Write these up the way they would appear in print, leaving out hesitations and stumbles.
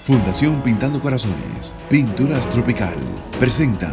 Fundación Pintando Corazones, Pinturas Tropical, presentan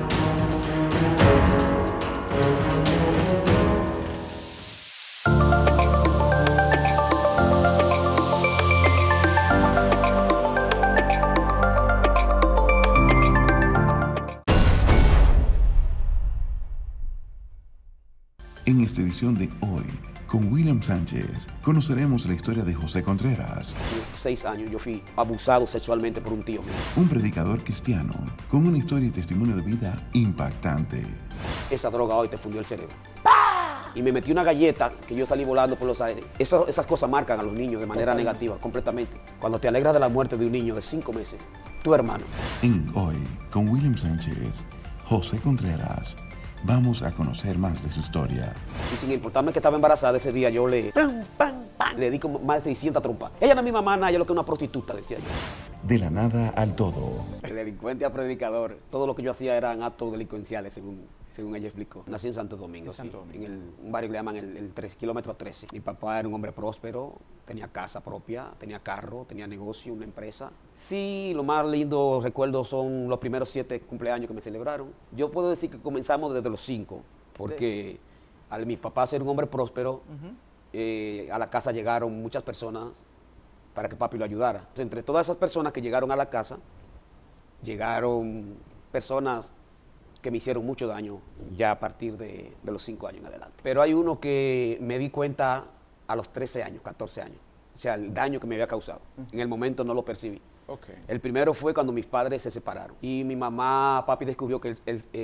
en esta edición de hoy. Con William Sánchez conoceremos la historia de José Contreras. 6 años yo fui abusado sexualmente por un tío mío. Un predicador cristiano con una historia y testimonio de vida impactante. Esa droga hoy te fundió el cerebro. ¡Pah! Y me metí una galleta que yo salí volando por los aires. Esas cosas marcan a los niños de manera negativa, completamente. Cuando te alegras de la muerte de un niño de 5 meses, tu hermano. En Hoy, con William Sánchez, José Contreras. Vamos a conocer más de su historia. Y sin importarme que estaba embarazada, ese día yo le di como más de 600 trompas. Ella no es mi mamá, nada, yo lo que es una prostituta, decía yo. De la nada al todo. El delincuente a predicador. Todo lo que yo hacía eran actos delincuenciales, según ella explicó. Nací en Santo Domingo, en un barrio que le llaman el 3, kilómetro 13. Mi papá era un hombre próspero, tenía casa propia, tenía carro, tenía negocio, una empresa. Sí, lo más lindo recuerdo son los primeros 7 cumpleaños que me celebraron. Yo puedo decir que comenzamos desde los 5, porque al mi papá ser un hombre próspero, a la casa llegaron muchas personas para que papi lo ayudara. Entre todas esas personas que llegaron a la casa, llegaron personas que me hicieron mucho daño ya a partir de los 5 años en adelante. Pero hay uno que me di cuenta a los 13 años, 14 años. O sea, el daño que me había causado. En el momento no lo percibí. El primero fue cuando mis padres se separaron. Y mi mamá, papi descubrió que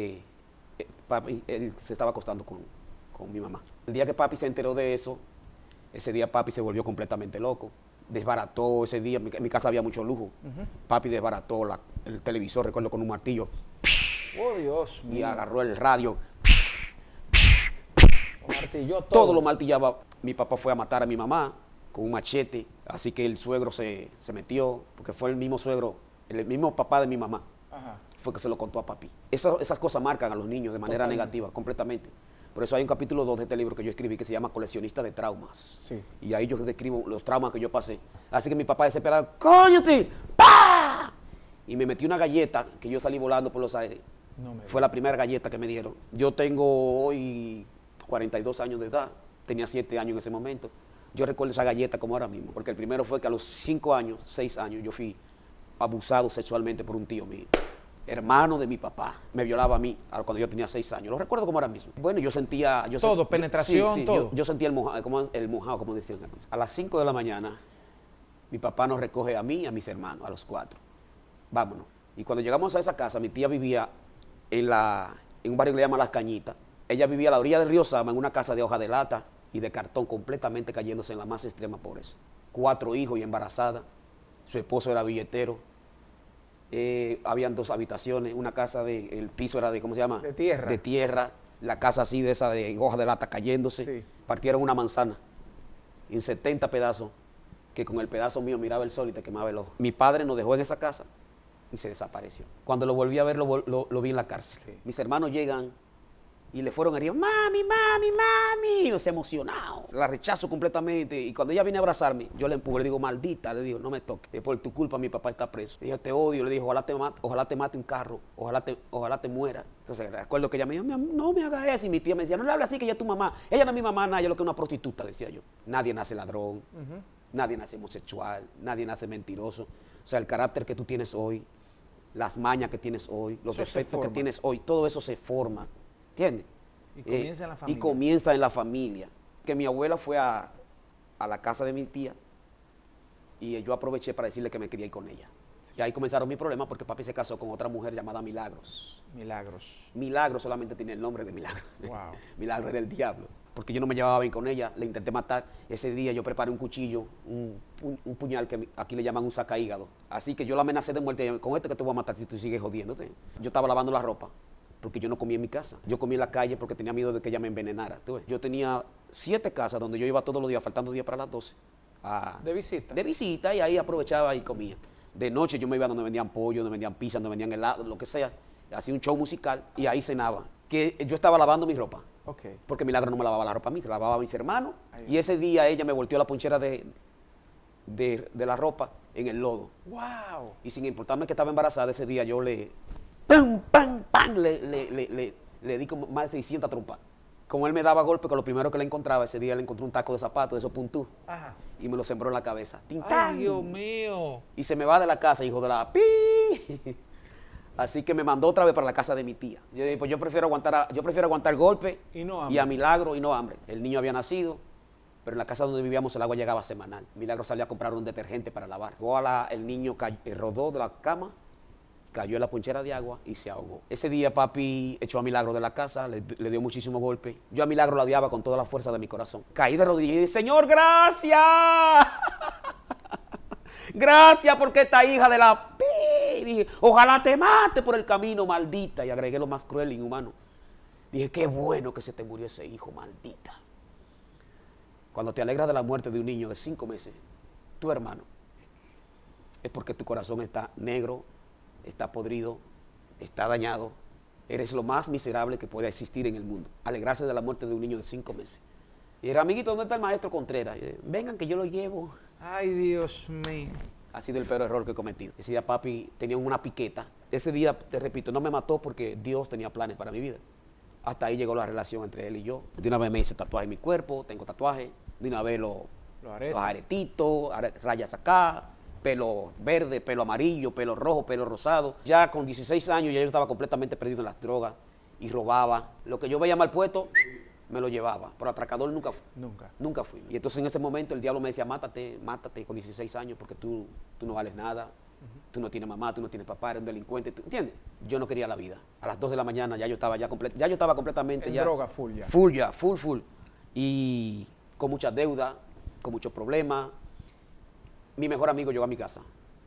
él se estaba acostando con mi mamá. El día que papi se enteró de eso, ese día papi se volvió completamente loco. Desbarató ese día, en mi casa había mucho lujo. Papi desbarató el televisor, recuerdo, con un martillo. Oh, Dios mío. Y agarró el radio. Martilló todo lo martillaba. Mi papá fue a matar a mi mamá con un machete. Así que el suegro se metió, porque fue el mismo suegro, el mismo papá de mi mamá. Fue que se lo contó a papi. Esas cosas marcan a los niños de manera negativa, completamente. Por eso hay un capítulo 2 de este libro que yo escribí que se llama Coleccionista de Traumas. Sí. Y ahí yo describo los traumas que yo pasé. Así que mi papá desesperado, ¡cóñate! ¡Pah! Y me metí una galleta que yo salí volando por los aires. Fue la primera galleta que me dieron. Yo tengo hoy 42 años de edad. Tenía 7 años en ese momento. Yo recuerdo esa galleta como ahora mismo. Porque el primero fue que a los 5 años, 6 años, yo fui abusado sexualmente por un tío mío. Hermano de mi papá, me violaba a mí cuando yo tenía 6 años. Lo recuerdo como ahora mismo. Bueno, yo sentía... Todo, penetración, sí, todo. Yo sentía el mojado, como decían. A las 5 de la mañana, mi papá nos recoge a mí y a mis hermanos, a los 4. Vámonos. Y cuando llegamos a esa casa, mi tía vivía en un barrio que le llaman Las Cañitas. Ella vivía a la orilla del río Sama, en una casa de hoja de lata y de cartón, completamente cayéndose en la más extrema pobreza. 4 hijos y embarazada. Su esposo era billetero. Habían 2 habitaciones, una casa el piso era de, ¿cómo se llama? De tierra. De tierra, la casa así de esa de hoja de lata cayéndose. Sí. Partieron una manzana en 70 pedazos, que con el pedazo mío miraba el sol y te quemaba el ojo. Mi padre nos dejó en esa casa y se desapareció. Cuando lo volví a ver, lo vi en la cárcel. Sí. Mis hermanos llegan y le fueron arriba, mami, mami, mami. Yo se emocionado. La rechazo completamente. Y cuando ella viene a abrazarme, yo le empujo, le digo, maldita, le digo, no me toques. Por tu culpa mi papá está preso. Le dije, te odio. Le dije, ojalá te mate un carro. Ojalá te muera. Entonces recuerdo que ella me dijo, no me hagas eso. Y mi tía me decía, no le hables así, que ella es tu mamá. Ella no es mi mamá, nada, yo lo que es una prostituta, decía yo. Nadie nace ladrón. Nadie nace homosexual. Nadie nace mentiroso. O sea, el carácter que tú tienes hoy, las mañas que tienes hoy, los defectos que tienes hoy, todo eso se forma. ¿Entiendes? Y comienza en la familia. Y comienza en la familia. Que mi abuela fue a la casa de mi tía y yo aproveché para decirle que me quería ir con ella. Sí. Y ahí comenzaron mis problemas porque papi se casó con otra mujer llamada Milagros. Milagros solamente tiene el nombre de Milagros. Wow. Milagros era el diablo. Porque yo no me llevaba bien con ella, le intenté matar. Ese día yo preparé un cuchillo, un puñal que aquí le llaman un sacahígado. Así que yo la amenacé de muerte, con este que te voy a matar si tú sigues jodiéndote. Yo estaba lavando la ropa, porque yo no comía en mi casa. Yo comía en la calle porque tenía miedo de que ella me envenenara. Yo tenía 7 casas donde yo iba todos los días, faltando días para las 12. ¿De visita? De visita, y ahí aprovechaba y comía. De noche yo me iba donde vendían pollo, donde vendían pizza, donde vendían helado, lo que sea. Hacía un show musical y ahí cenaba. Que yo estaba lavando mi ropa. Porque Milagro no me lavaba la ropa a mí, se lavaba a mis hermanos. Y ese día ella me volteó la ponchera de de la ropa en el lodo. ¡Wow! Y sin importarme que estaba embarazada, ese día yo ¡pam, pam, pam! Le di como más de 600 trompas. Como él me daba golpe, con lo primero que le encontraba, ese día le encontré un taco de zapatos, de esos puntú. Ajá. Y me lo sembró en la cabeza. ¡Ay, Dios mío! Y se me va de la casa, hijo de la pi. Así que me mandó otra vez para la casa de mi tía. Yo dije, pues yo prefiero aguantar golpe y no hambre. Y a milagro y no hambre. El niño había nacido, pero en la casa donde vivíamos el agua llegaba semanal. Milagro salía a comprar un detergente para lavar. El niño rodó de la cama, cayó en la ponchera de agua y se ahogó. Ese día papi echó a Milagro de la casa, le dio muchísimos golpes. Yo a Milagro la odiaba con toda la fuerza de mi corazón. Caí de rodillas y dije, Señor, gracias. Gracias porque esta hija de la pi. Dije, ojalá te mate por el camino, maldita. Y agregué lo más cruel e inhumano. Dije, qué bueno que se te murió ese hijo, maldita. Cuando te alegras de la muerte de un niño de 5 meses, tu hermano, es porque tu corazón está negro, está podrido, está dañado. Eres lo más miserable que pueda existir en el mundo. Alegrarse de la muerte de un niño de 5 meses. Y era, amiguito, ¿dónde está el maestro Contreras? Y dije, vengan que yo lo llevo. Ay, Dios mío. Ha sido el peor error que he cometido. Ese día papi tenía una piqueta. Ese día, te repito, no me mató porque Dios tenía planes para mi vida. Hasta ahí llegó la relación entre él y yo. De una vez me hice tatuaje en mi cuerpo, tengo tatuaje. De una vez los aretitos, rayas acá, pelo verde, pelo amarillo, pelo rojo, pelo rosado. Ya con 16 años ya yo estaba completamente perdido en las drogas y robaba. Lo que yo veía mal puesto, me lo llevaba. Pero atracador nunca fui. Nunca fui. Y entonces en ese momento el diablo me decía, mátate con 16 años porque tú no vales nada. Tú no tienes mamá, tú no tienes papá, eres un delincuente, ¿entiendes? Yo no quería la vida. A las 2 de la mañana ya yo estaba completamente en ya. droga full ya. Full. Y con muchas deudas, con muchos problemas. Mi mejor amigo llegó a mi casa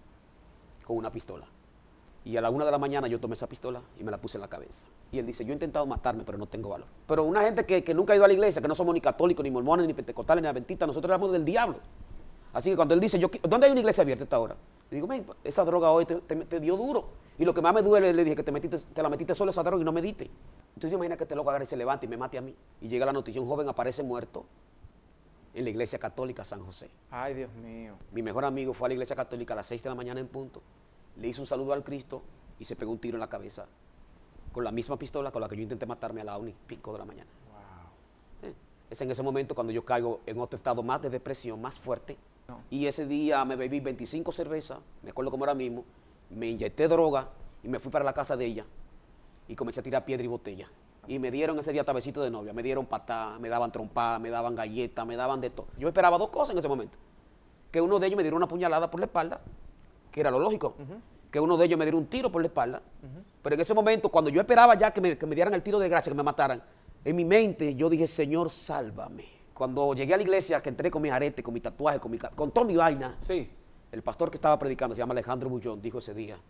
con una pistola. Y a la 1 de la mañana yo tomé esa pistola y me la puse en la cabeza. Y él dice, yo he intentado matarme, pero no tengo valor. Pero una gente que nunca ha ido a la iglesia, que no somos ni católicos, ni mormones, ni pentecostales, ni adventistas, nosotros éramos del diablo. Así que cuando él dice, ¿dónde hay una iglesia abierta a esta hora? Le digo, esa droga hoy te dio duro. Y lo que más me duele, le dije, que te la metiste solo esa droga y no medite. Entonces imagina que este loco agarre y se levante y me mate a mí. Y llega la noticia, un joven aparece muerto en la iglesia católica San José. Ay, Dios mío. Mi mejor amigo fue a la iglesia católica a las 6 de la mañana en punto. Le hizo un saludo al Cristo y se pegó un tiro en la cabeza con la misma pistola con la que yo intenté matarme a la 1:05 de la mañana. Wow. Es en ese momento cuando yo caigo en otro estado más de depresión, más fuerte. No. Y ese día me bebí 25 cervezas, me acuerdo como ahora mismo, me inyecté droga y me fui para la casa de ella y comencé a tirar piedra y botella. Y me dieron ese día tabecito de novia, me dieron patada, me daban trompada, me daban galletas, me daban de todo. Yo esperaba 2 cosas en ese momento. Que uno de ellos me diera una puñalada por la espalda, que era lo lógico. Que uno de ellos me diera un tiro por la espalda. Pero en ese momento, cuando yo esperaba ya que me dieran el tiro de gracia, que me mataran, en mi mente yo dije, Señor, sálvame. Cuando llegué a la iglesia, que entré con mis aretes, con mi tatuaje, con toda mi vaina, sí. El pastor que estaba predicando, se llama Alejandro Bullón, dijo ese día,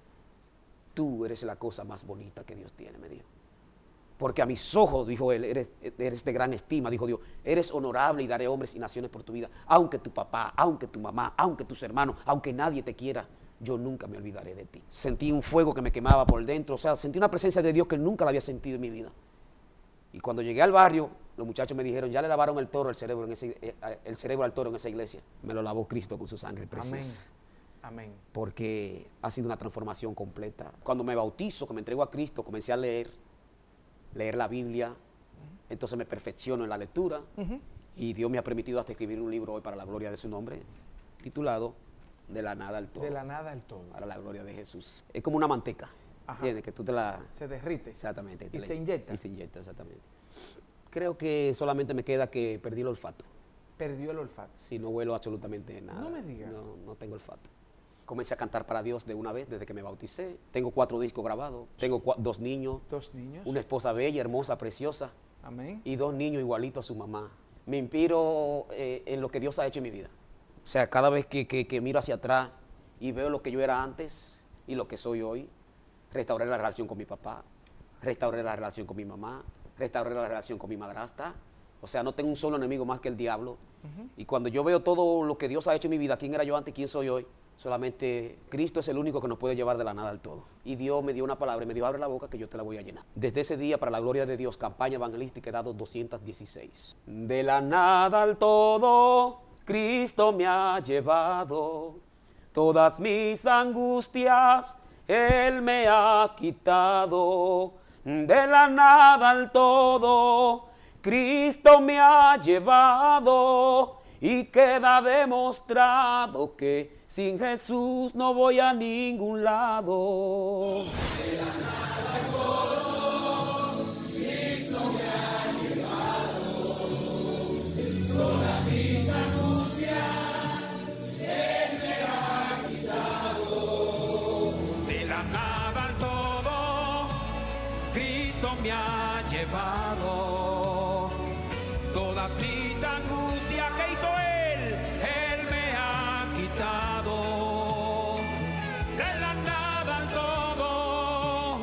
tú eres la cosa más bonita que Dios tiene, me dijo. Porque a mis ojos, dijo él, eres de gran estima, dijo Dios, eres honorable y daré hombres y naciones por tu vida. Aunque tu papá, aunque tu mamá, aunque tus hermanos, aunque nadie te quiera, yo nunca me olvidaré de ti. Sentí un fuego que me quemaba por dentro, o sea, sentí una presencia de Dios que nunca la había sentido en mi vida. Y cuando llegué al barrio, los muchachos me dijeron, ya le lavaron el cerebro al toro en esa iglesia. Me lo lavó Cristo con su sangre preciosa. Amén. Porque ha sido una transformación completa. Cuando me bautizo, que me entrego a Cristo, comencé a leer la Biblia, entonces me perfecciono en la lectura, y Dios me ha permitido hasta escribir un libro hoy para la gloria de su nombre, titulado De la nada al todo. De la nada al todo. Para la gloria de Jesús. Es como una manteca. ¿Entiendes? Que tú te la... Se derrite. Exactamente. Y se inyecta. Y se inyecta, exactamente. Creo que solamente me queda que perdí el olfato. Perdió el olfato. Sí, no huelo absolutamente nada. No me digas. No tengo olfato. Comencé a cantar para Dios de una vez desde que me bauticé. Tengo 4 discos grabados. Tengo 2 niños. 2 niños. Una esposa bella, hermosa, preciosa. Amén. Y 2 niños igualitos a su mamá. Me inspiro en lo que Dios ha hecho en mi vida. O sea, cada vez que miro hacia atrás y veo lo que yo era antes y lo que soy hoy, restauré la relación con mi papá, restauré la relación con mi mamá, restauré la relación con mi madrastra. O sea, no tengo un solo enemigo más que el diablo. Y cuando yo veo todo lo que Dios ha hecho en mi vida, quién era yo antes, quién soy hoy, solamente Cristo es el único que nos puede llevar de la nada al todo. Y Dios me dio una palabra y me dijo, abre la boca que yo te la voy a llenar. Desde ese día, para la gloria de Dios, campaña evangelística, he dado 216. De la nada al todo, Cristo me ha llevado. Todas mis angustias Él me ha quitado. De la nada al todo, Cristo me ha llevado. Y queda demostrado que sin Jesús no voy a ningún lado. De la nada al todo, Cristo me ha llevado. Todas mis angustias Él me ha quitado. De la nada al todo, Cristo me ha llevado. Todas mis angustias que hizo Él me ha quitado. De la nada al todo.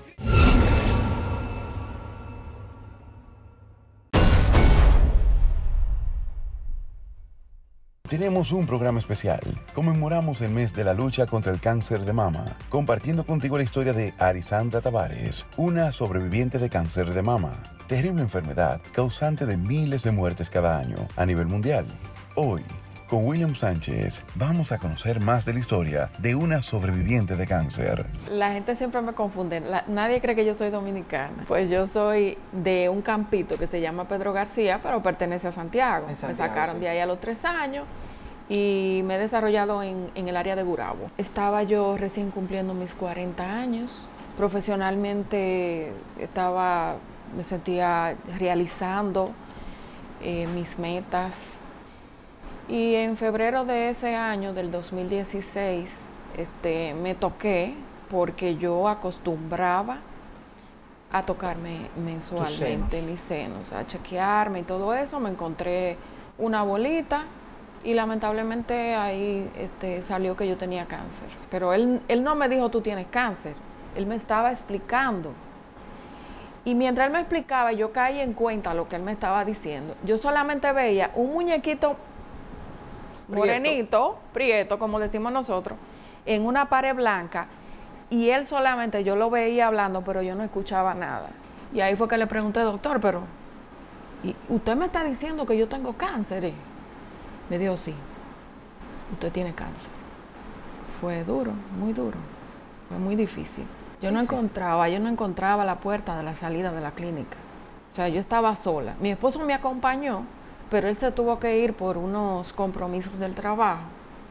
Tenemos un programa especial. Conmemoramos el mes de la lucha contra el cáncer de mama, compartiendo contigo la historia de Arisandra Tavares, una sobreviviente de cáncer de mama, terrible enfermedad causante de miles de muertes cada año a nivel mundial. Hoy, con William Sánchez, vamos a conocer más de la historia de una sobreviviente de cáncer. La gente siempre me confunde, nadie cree que yo soy dominicana. Pues yo soy de un campito que se llama Pedro García, pero pertenece a Santiago. Me sacaron sí. de ahí a los 3 años y me he desarrollado en el área de Gurabo. Estaba yo recién cumpliendo mis 40 años. Profesionalmente me sentía realizando mis metas. Y en febrero de ese año, del 2016, me toqué porque yo acostumbraba a tocarme mensualmente mis senos, a chequearme y todo eso. Me encontré una bolita y lamentablemente ahí salió que yo tenía cáncer. Pero él no me dijo tú tienes cáncer, él me estaba explicando. Y mientras él me explicaba, yo caí en cuenta lo que él me estaba diciendo. Yo solamente veía un muñequito morenito, prieto, como decimos nosotros, en una pared blanca, y él solamente, yo lo veía hablando, pero yo no escuchaba nada. Y ahí fue que le pregunté, doctor, pero ¿y usted me está diciendo que yo tengo cáncer? Me dijo, sí, usted tiene cáncer. Fue duro, muy duro, fue muy difícil. Yo no encontraba la puerta de la salida de la clínica. O sea, yo estaba sola. Mi esposo me acompañó, pero él se tuvo que ir por unos compromisos del trabajo.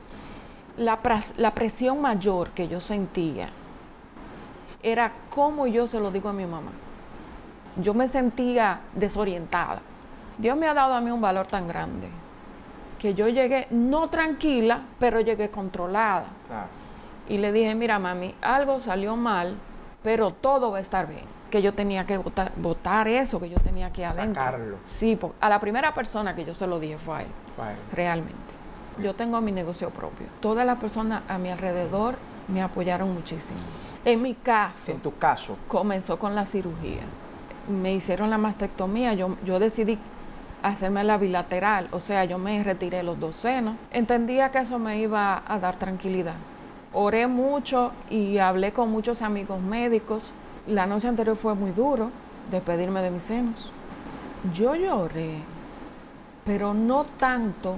La presión mayor que yo sentía era cómo yo se lo digo a mi mamá. Yo me sentía desorientada. Dios me ha dado a mí un valor tan grande que yo llegué, no tranquila, pero llegué controlada. Claro. Y le dije, mira mami, algo salió mal, pero todo va a estar bien. Que yo tenía que botar eso que yo tenía aquí adentro. Sacarlo. Sí, a la primera persona que yo se lo dije fue a él, realmente. Yo tengo mi negocio propio. Todas las personas a mi alrededor me apoyaron muchísimo. En mi caso, En tu caso, comenzó con la cirugía. Me hicieron la mastectomía, yo decidí hacerme la bilateral, o sea, yo me retiré los 2 senos. Entendía que eso me iba a dar tranquilidad. Oré mucho y hablé con muchos amigos médicos. La noche anterior fue muy duro despedirme de mis senos. Yo lloré, pero no tanto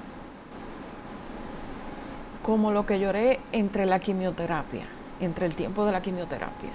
como lo que lloré entre la quimioterapia, entre el tiempo de la quimioterapia.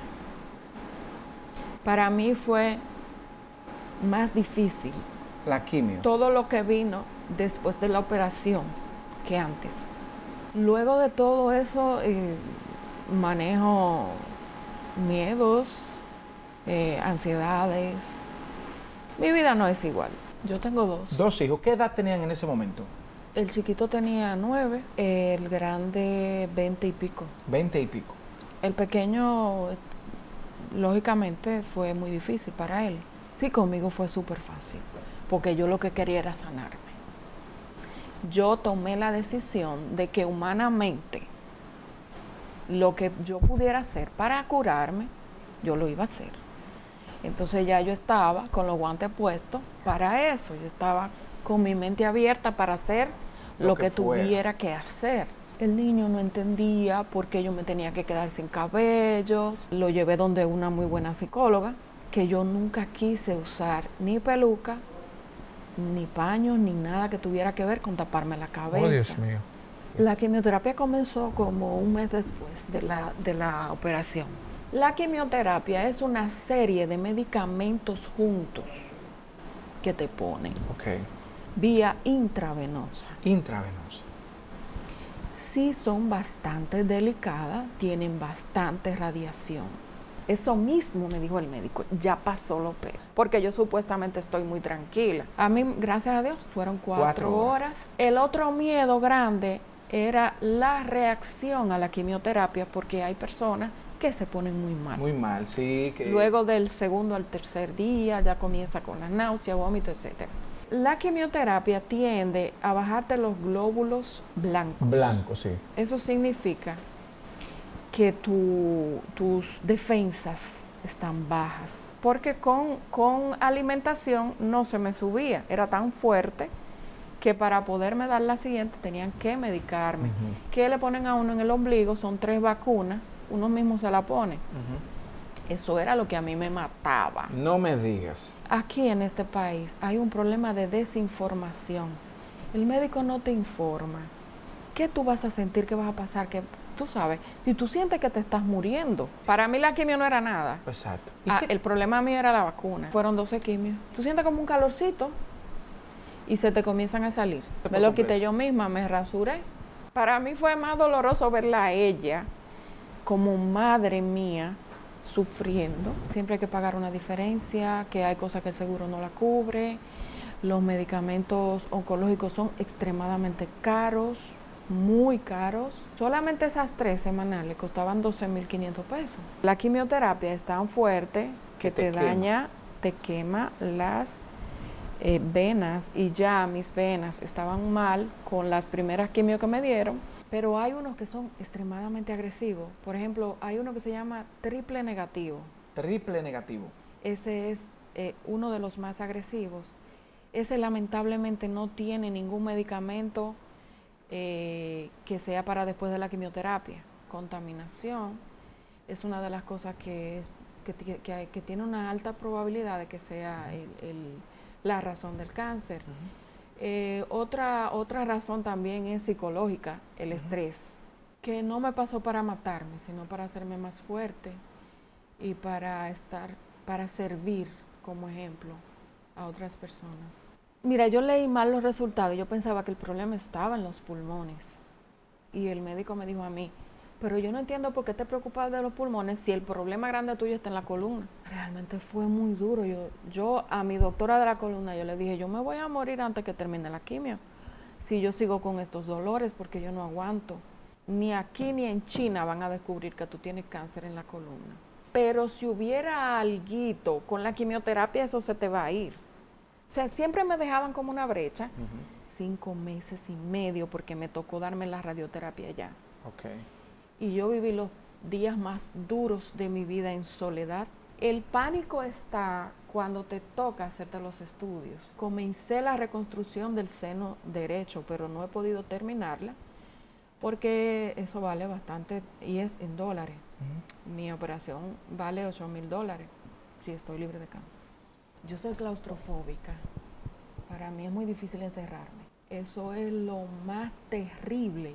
Para mí fue más difícil la quimio. todo lo que vino después de la operación que antes. Luego de todo eso, manejo miedos, ansiedades. Mi vida no es igual. Yo tengo 2. 2 hijos. ¿Qué edad tenían en ese momento? El chiquito tenía 9, el grande 20 y pico. 20 y pico. El pequeño, lógicamente, fue muy difícil para él. Sí, conmigo fue súper fácil, porque yo lo que quería era sanarme. Yo tomé la decisión de que humanamente lo que yo pudiera hacer para curarme, yo lo iba a hacer. Entonces ya yo estaba con los guantes puestos para eso. Yo estaba con mi mente abierta para hacer lo que tuviera que hacer. El niño no entendía por qué yo me tenía que quedar sin cabellos. Lo llevé donde una muy buena psicóloga, que yo nunca quise usar ni peluca ni paños, ni nada que tuviera que ver con taparme la cabeza. Oh, Dios mío. La quimioterapia comenzó como un mes después de la operación. La quimioterapia es una serie de medicamentos juntos que te ponen Ok. vía intravenosa. Intravenosa. Sí son bastante delicadas, tienen bastante radiación. Eso mismo me dijo el médico, ya pasó lo peor, porque yo supuestamente estoy muy tranquila. A mí, gracias a Dios, fueron 4 horas. El otro miedo grande era la reacción a la quimioterapia, porque hay personas que se ponen muy mal. Muy mal, sí. Que... Luego del segundo al tercer día ya comienza con la náusea, vómito, etcétera. La quimioterapia tiende a bajarte los glóbulos blancos. Blanco, sí. Eso significa que tus defensas están bajas. Porque con alimentación no se me subía. Era tan fuerte que para poderme dar la siguiente tenían que medicarme. ¿Qué le ponen a uno en el ombligo? Son 3 vacunas. Uno mismo se la pone. Eso era lo que a mí me mataba. No me digas. Aquí en este país hay un problema de desinformación. El médico no te informa. ¿Qué tú vas a sentir? ¿Qué vas a pasar? ¿Qué tú sabes? Y tú sientes que te estás muriendo. Para mí la quimio no era nada. Exacto. El problema mío era la vacuna. Fueron 12 quimios. Tú sientes como un calorcito y se te comienzan a salir. Me lo quité yo misma, me rasuré. Para mí fue más doloroso verla a ella como madre mía sufriendo. Siempre hay que pagar una diferencia, que hay cosas que el seguro no la cubre. Los medicamentos oncológicos son extremadamente caros, muy caros. Solamente esas 3 semanales costaban 12.500 pesos. La quimioterapia es tan fuerte que te daña, te quema las venas, y ya mis venas estaban mal con las primeras quimio que me dieron. Pero hay unos que son extremadamente agresivos. Por ejemplo, hay uno que se llama triple negativo. Triple negativo. Ese es uno de los más agresivos. Ese lamentablemente no tiene ningún medicamento que sea para después de la quimioterapia. Contaminación es una de las cosas que tiene una alta probabilidad de que sea la razón del cáncer. Otra razón también es psicológica, el estrés, que no me pasó para matarme, sino para hacerme más fuerte y para servir como ejemplo a otras personas. Mira, yo leí mal los resultados, yo pensaba que el problema estaba en los pulmones, y el médico me dijo a mí, pero yo no entiendo por qué te preocupas de los pulmones si el problema grande tuyo está en la columna. Realmente fue muy duro. Yo a mi doctora de la columna, yo le dije, yo me voy a morir antes que termine la quimio, si yo sigo con estos dolores, porque yo no aguanto. Ni aquí ni en China van a descubrir que tú tienes cáncer en la columna. Pero si hubiera alguito con la quimioterapia, eso se te va a ir. O sea, siempre me dejaban como una brecha. 5 meses y medio, porque me tocó darme la radioterapia ya. Okay. Y yo viví los días más duros de mi vida en soledad. El pánico está cuando te toca hacerte los estudios. Comencé la reconstrucción del seno derecho, pero no he podido terminarla porque eso vale bastante y es en dólares. Mi operación vale $8,000 si estoy libre de cáncer. Yo soy claustrofóbica. Para mí es muy difícil encerrarme. Eso es lo más terrible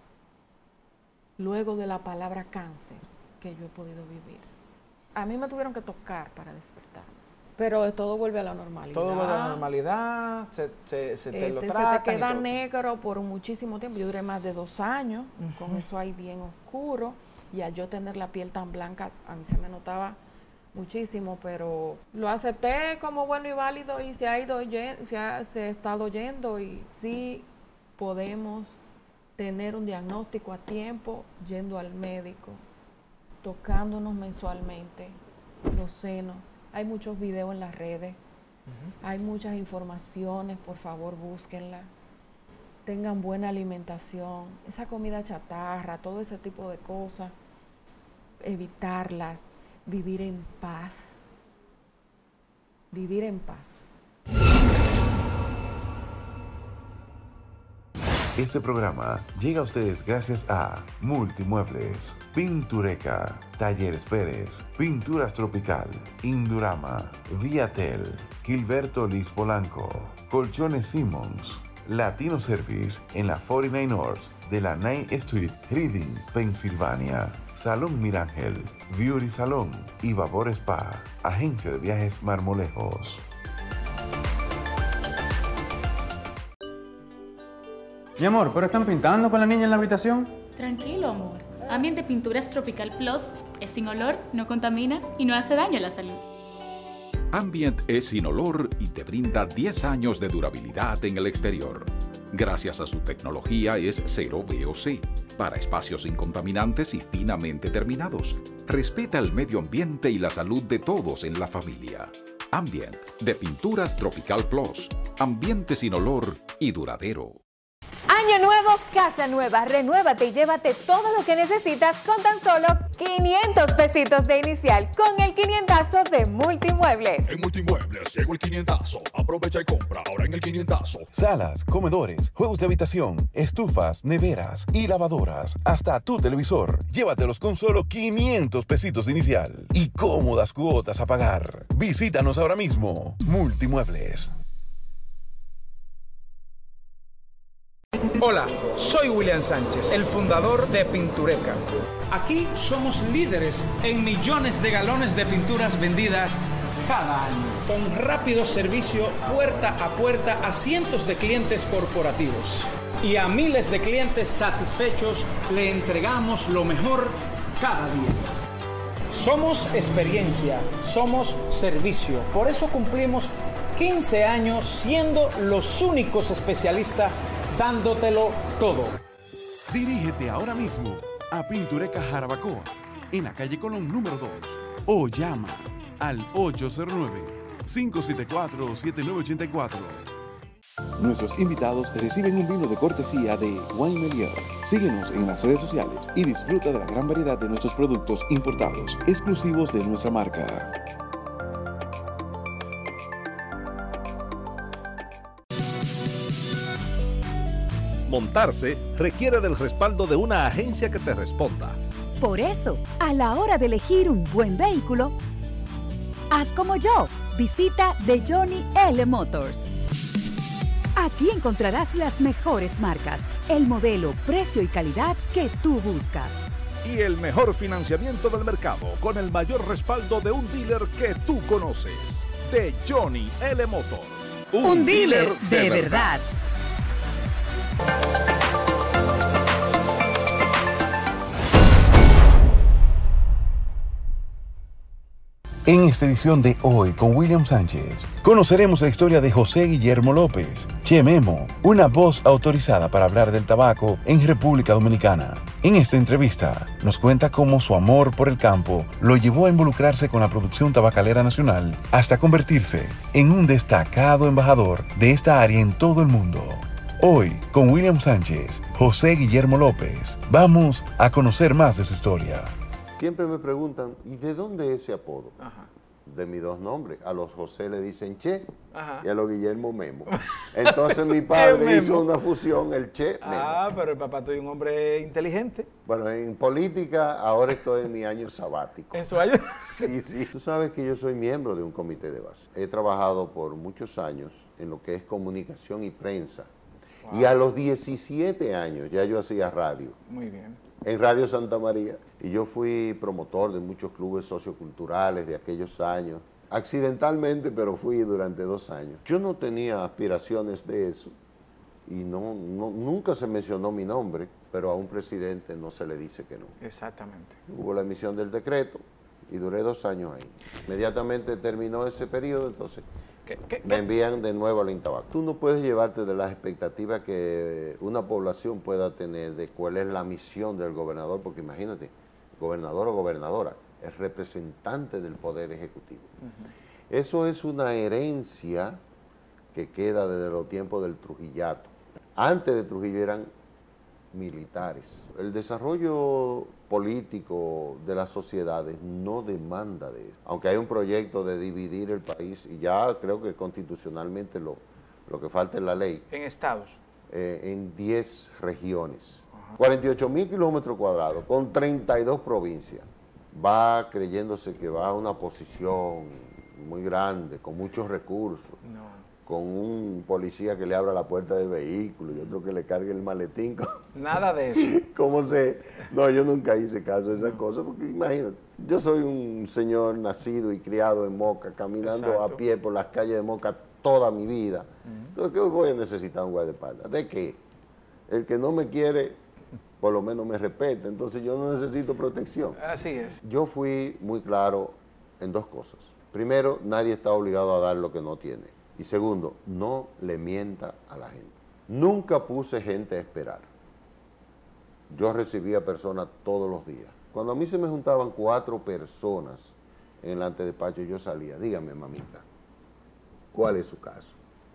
luego de la palabra cáncer que yo he podido vivir. A mí me tuvieron que tocar para despertarme, pero todo vuelve a la normalidad. Todo vuelve a la normalidad, se te lo tratan. Se te queda negro por muchísimo tiempo. Yo duré más de 2 años con eso ahí bien oscuro, y al yo tener la piel tan blanca, a mí se me notaba muchísimo, pero lo acepté como bueno y válido, y se ha estado yendo, y sí podemos tener un diagnóstico a tiempo yendo al médico, tocándonos mensualmente los senos. Hay muchos videos en las redes, hay muchas informaciones, por favor búsquenla. Tengan buena alimentación, esa comida chatarra, todo ese tipo de cosas, evitarlas, vivir en paz. Vivir en paz. Este programa llega a ustedes gracias a Multimuebles, Pintureca, Talleres Pérez, Pinturas Tropical, Indurama, Viatel, Gilberto Liz Polanco, Colchones Simmons, Latino Service en la 49 North de la 9th Street, Reading, Pensilvania, Salón Mirangel, Beauty Salón y Vapor Spa, Agencia de Viajes Marmolejos. Mi amor, ¿pero están pintando con la niña en la habitación? Tranquilo, amor. Ambiente Pinturas Tropical Plus es sin olor, no contamina y no hace daño a la salud. Ambient es sin olor y te brinda 10 años de durabilidad en el exterior. Gracias a su tecnología es cero VOC, para espacios incontaminantes y finamente terminados. Respeta el medio ambiente y la salud de todos en la familia. Ambient, de Pinturas Tropical Plus. Ambiente sin olor y duradero. Año nuevo, casa nueva. Renuévate y llévate todo lo que necesitas con tan solo 500 pesitos de inicial con el 500azo de Multimuebles. En Multimuebles llegó el 500azo. Aprovecha y compra ahora en el 500azo. Salas, comedores, juegos de habitación, estufas, neveras y lavadoras. Hasta tu televisor. Llévatelos con solo 500 pesitos inicial. Y cómodas cuotas a pagar. Visítanos ahora mismo. Multimuebles. Hola, soy William Sánchez, el fundador de Pintureca. Aquí somos líderes en millones de galones de pinturas vendidas cada año, con rápido servicio puerta a puerta a cientos de clientes corporativos. Y a miles de clientes satisfechos le entregamos lo mejor cada día. Somos experiencia, somos servicio. Por eso cumplimos 15 años siendo los únicos especialistas dándotelo todo. Dirígete ahora mismo a Pintureca Jarabacoa, en la calle Colón número 2, o llama al 809-574-7984. Nuestros invitados reciben un vino de cortesía de Wine Melier. Síguenos en las redes sociales y disfruta de la gran variedad de nuestros productos importados, exclusivos de nuestra marca. Montarse requiere del respaldo de una agencia que te responda. Por eso, a la hora de elegir un buen vehículo, haz como yo. Visita The Johnny L. Motors. Aquí encontrarás las mejores marcas, el modelo, precio y calidad que tú buscas. Y el mejor financiamiento del mercado, con el mayor respaldo de un dealer que tú conoces. The Johnny L. Motors. Un dealer de verdad. En esta edición de Hoy con William Sánchez, conoceremos la historia de José Guillermo López, Che Memo, una voz autorizada para hablar del tabaco en República Dominicana. En esta entrevista, nos cuenta cómo su amor por el campo lo llevó a involucrarse con la producción tabacalera nacional hasta convertirse en un destacado embajador de esta área en todo el mundo. Hoy, con William Sánchez, José Guillermo López, vamos a conocer más de su historia. Siempre me preguntan, ¿y de dónde ese apodo? Ajá. De mis dos nombres. A los José le dicen Che. Ajá. Y a los Guillermo Memo. Entonces mi padre hizo una fusión, el Che Memo. Ah, pero el papá tuvo un hombre inteligente. Bueno, en política ahora estoy en mi año sabático. ¿En su año? Sí, sí. Tú sabes que yo soy miembro de un comité de base. He trabajado por muchos años en lo que es comunicación y prensa. Wow. Y a los 17 años ya yo hacía radio. Muy bien. En Radio Santa María. Y yo fui promotor de muchos clubes socioculturales de aquellos años. Accidentalmente, pero fui durante 2 años. Yo no tenía aspiraciones de eso. Y nunca se mencionó mi nombre, pero a un presidente no se le dice que no. Exactamente. Hubo la emisión del decreto y duré 2 años ahí. Inmediatamente terminó ese periodo, entonces me envían de nuevo al Intabaco. Tú no puedes llevarte de las expectativas que una población pueda tener de cuál es la misión del gobernador, porque imagínate, gobernador o gobernadora, es representante del Poder Ejecutivo. Eso es una herencia que queda desde los tiempos del Trujillato. Antes de Trujillo eran militares. El desarrollo político de las sociedades no demanda de eso. Aunque hay un proyecto de dividir el país, y ya creo que constitucionalmente lo que falta es la ley. En estados. en 10 regiones. 48.000 kilómetros cuadrados, con 32 provincias. Va creyéndose que va a una posición muy grande, con muchos recursos, con un policía que le abra la puerta del vehículo y otro que le cargue el maletín. Nada de eso. ¿Cómo se...? No, yo nunca hice caso de esas cosas, porque imagínate, yo soy un señor nacido y criado en Moca, caminando a pie por las calles de Moca toda mi vida. Entonces, ¿qué voy a necesitar un guardaespaldas? ¿De qué? El que no me quiere, por lo menos me respeta, entonces yo no necesito protección. Así es. Yo fui muy claro en dos cosas. Primero, nadie está obligado a dar lo que no tiene. Y segundo, no le mienta a la gente. Nunca puse gente a esperar. Yo recibía personas todos los días. Cuando a mí se me juntaban 4 personas en el antedespacho, yo salía, dígame, mamita, ¿cuál es su caso?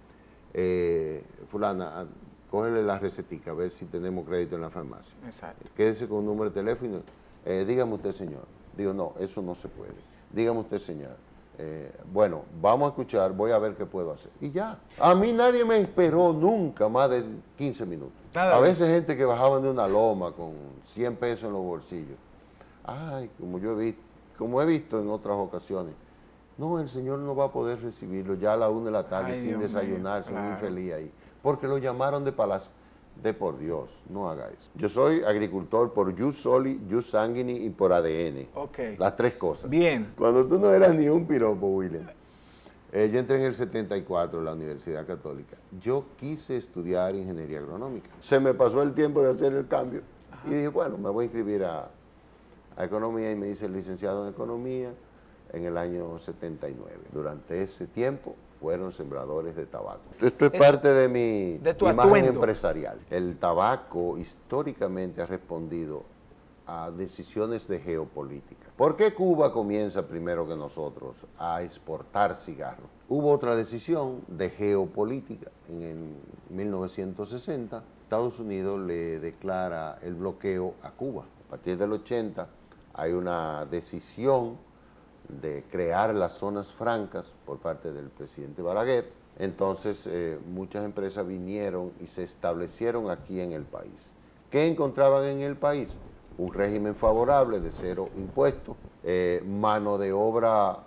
Fulana, cógele la recetica, a ver si tenemos crédito en la farmacia. Exacto. Quédese con un número de teléfono. Dígame usted, señor. Digo, no, eso no se puede. Dígame usted, señor. Bueno, vamos a escuchar, voy a ver qué puedo hacer. Y ya. A mí nadie me esperó nunca más de 15 minutos. A veces gente que bajaban de una loma con 100 pesos en los bolsillos. Ay, como he visto en otras ocasiones. No, el señor no va a poder recibirlo ya a la 1 de la tarde. Ay, sin Dios desayunar, son infeliz ahí. Porque lo llamaron de palacio. De por Dios, no hagáis. Yo soy agricultor por jus soli, jus sanguini y por ADN. Okay. Las 3 cosas. Bien. Cuando tú no eras ni un piropo, William. Yo entré en el 74 en la Universidad Católica. Yo quise estudiar ingeniería agronómica. Se me pasó el tiempo de hacer el cambio. Y dije, bueno, me voy a inscribir a economía y me hice licenciado en economía en el año 79. Durante ese tiempo fueron sembradores de tabaco. Esto es parte de mi imagen empresarial. El tabaco históricamente ha respondido a decisiones de geopolítica. ¿Por qué Cuba comienza primero que nosotros a exportar cigarros? Hubo otra decisión de geopolítica. En 1960, Estados Unidos le declara el bloqueo a Cuba. A partir del 80 hay una decisión de crear las zonas francas por parte del presidente Balaguer. Entonces muchas empresas vinieron y se establecieron aquí en el país. ¿Qué encontraban en el país? Un régimen favorable de 0 impuestos, mano de obra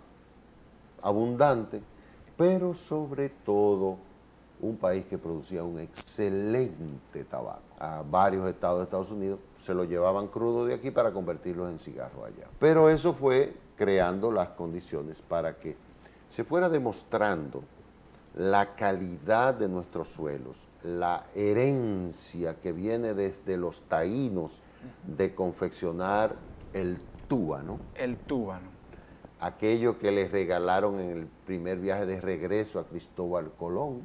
abundante, pero sobre todo un país que producía un excelente tabaco. A varios estados de Estados Unidos se lo llevaban crudo de aquí para convertirlos en cigarros allá. Pero eso fue creando las condiciones para que se fuera demostrando la calidad de nuestros suelos, la herencia que viene desde los taínos de confeccionar el túbano. El túbano. Aquello que les regalaron en el primer viaje de regreso a Cristóbal Colón,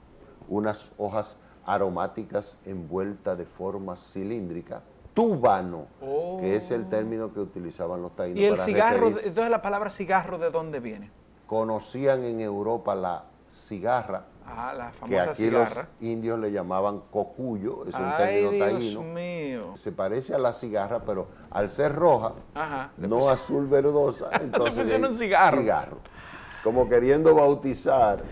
unas hojas aromáticas envueltas de forma cilíndrica, túbano, que es el término que utilizaban los taínos. ¿Y el cigarro, entonces la palabra cigarro de dónde viene? Conocían en Europa la cigarra, la famosa que aquí cigarra. Los indios le llamaban cocuyo, es un término taíno. Dios mío. Se parece a la cigarra, pero al ser roja, no azul verdosa, entonces le un cigarro. Como queriendo bautizar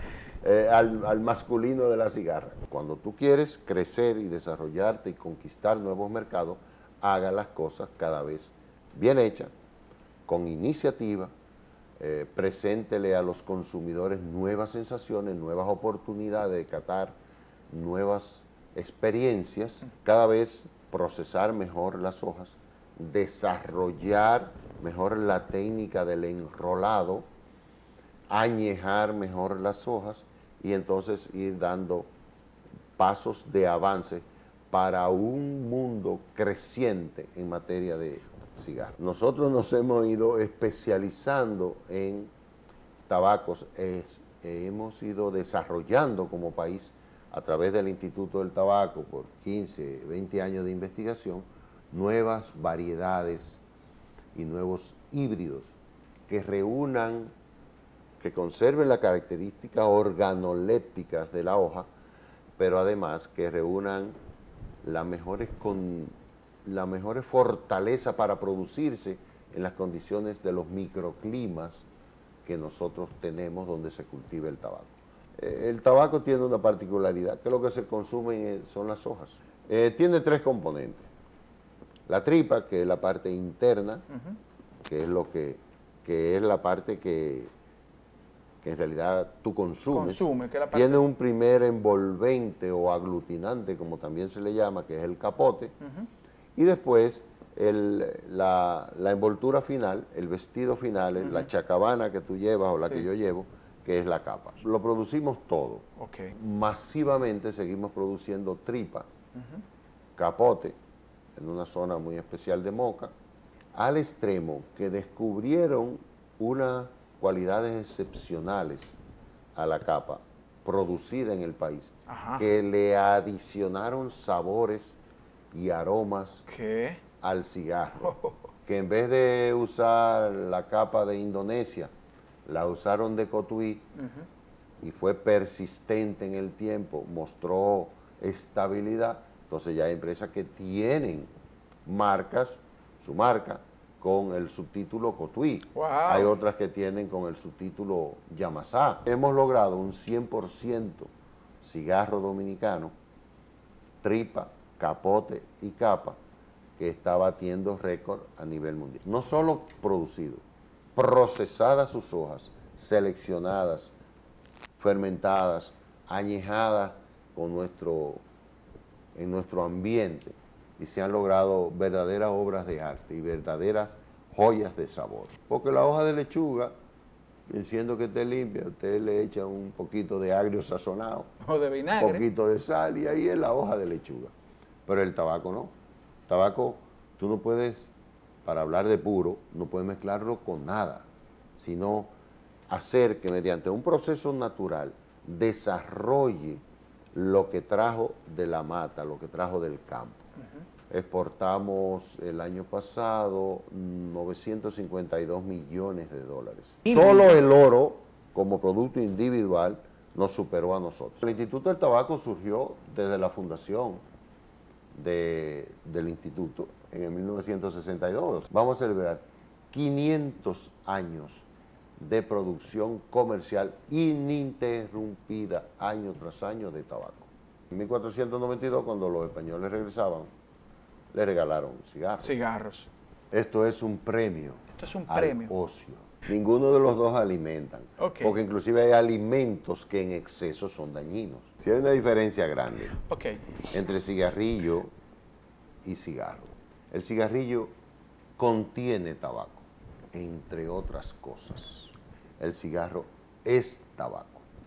al masculino de la cigarra. Cuando tú quieres crecer y desarrollarte y conquistar nuevos mercados, haga las cosas cada vez bien hechas, con iniciativa, preséntele a los consumidores nuevas sensaciones, nuevas oportunidades de catar nuevas experiencias, cada vez procesar mejor las hojas, desarrollar mejor la técnica del enrolado, añejar mejor las hojas y entonces ir dando pasos de avance para un mundo creciente en materia de cigarros. Nosotros nos hemos ido especializando en tabacos, hemos ido desarrollando como país a través del Instituto del Tabaco por 15, 20 años de investigación, nuevas variedades y nuevos híbridos que reúnan, que conserven las características organolépticas de la hoja, pero además que reúnan las mejores fortalezas para producirse en las condiciones de los microclimas que nosotros tenemos donde se cultiva el tabaco. el tabaco tiene una particularidad, que lo que se consume son las hojas. Tiene 3 componentes. La tripa, que es la parte interna, que es lo que es la parte que en realidad tú consumes. Tiene un primer envolvente o aglutinante, como también se le llama, que es el capote. Y después la envoltura final, el vestido final, la chacabana que tú llevas o la que yo llevo, que es la capa. Lo producimos todo. Masivamente seguimos produciendo tripa, capote, en una zona muy especial de Moca, al extremo que descubrieron unas cualidades excepcionales a la capa producida en el país, que le adicionaron sabores y aromas al cigarro, que en vez de usar la capa de Indonesia, la usaron de Cotuí y fue persistente en el tiempo, mostró estabilidad. Entonces ya hay empresas que tienen marcas, su marca, con el subtítulo Cotuí. Hay otras que tienen con el subtítulo Yamasá. Hemos logrado un 100% cigarro dominicano, tripa, capote y capa, que está batiendo récord a nivel mundial. No solo producido, procesadas sus hojas, seleccionadas, fermentadas, añejadas en nuestro ambiente, y se han logrado verdaderas obras de arte y verdaderas joyas de sabor. Porque la hoja de lechuga, siendo que esté limpia, usted le echa un poquito de agrio sazonado, o de vinagre, un poquito de sal, y ahí es la hoja de lechuga. Pero el tabaco no. Tabaco, tú no puedes, para hablar de puro, no puedes mezclarlo con nada, sino hacer que mediante un proceso natural desarrolle lo que trajo de la mata, lo que trajo del campo. Exportamos el año pasado 952 millones de dólares. Solo el oro, como producto individual, nos superó a nosotros. El Instituto del Tabaco surgió desde la fundación del instituto en el 1962. Vamos a celebrar 500 años de producción comercial ininterrumpida, año tras año, de tabaco. En 1492, cuando los españoles regresaban, le regalaron cigarros. Esto es un premio. Esto es un premio al ocio. Ninguno de los dos alimentan, porque inclusive hay alimentos que en exceso son dañinos. Sí, hay una diferencia grande entre cigarrillo y cigarro. El cigarrillo contiene tabaco, entre otras cosas. El cigarro es tabaco.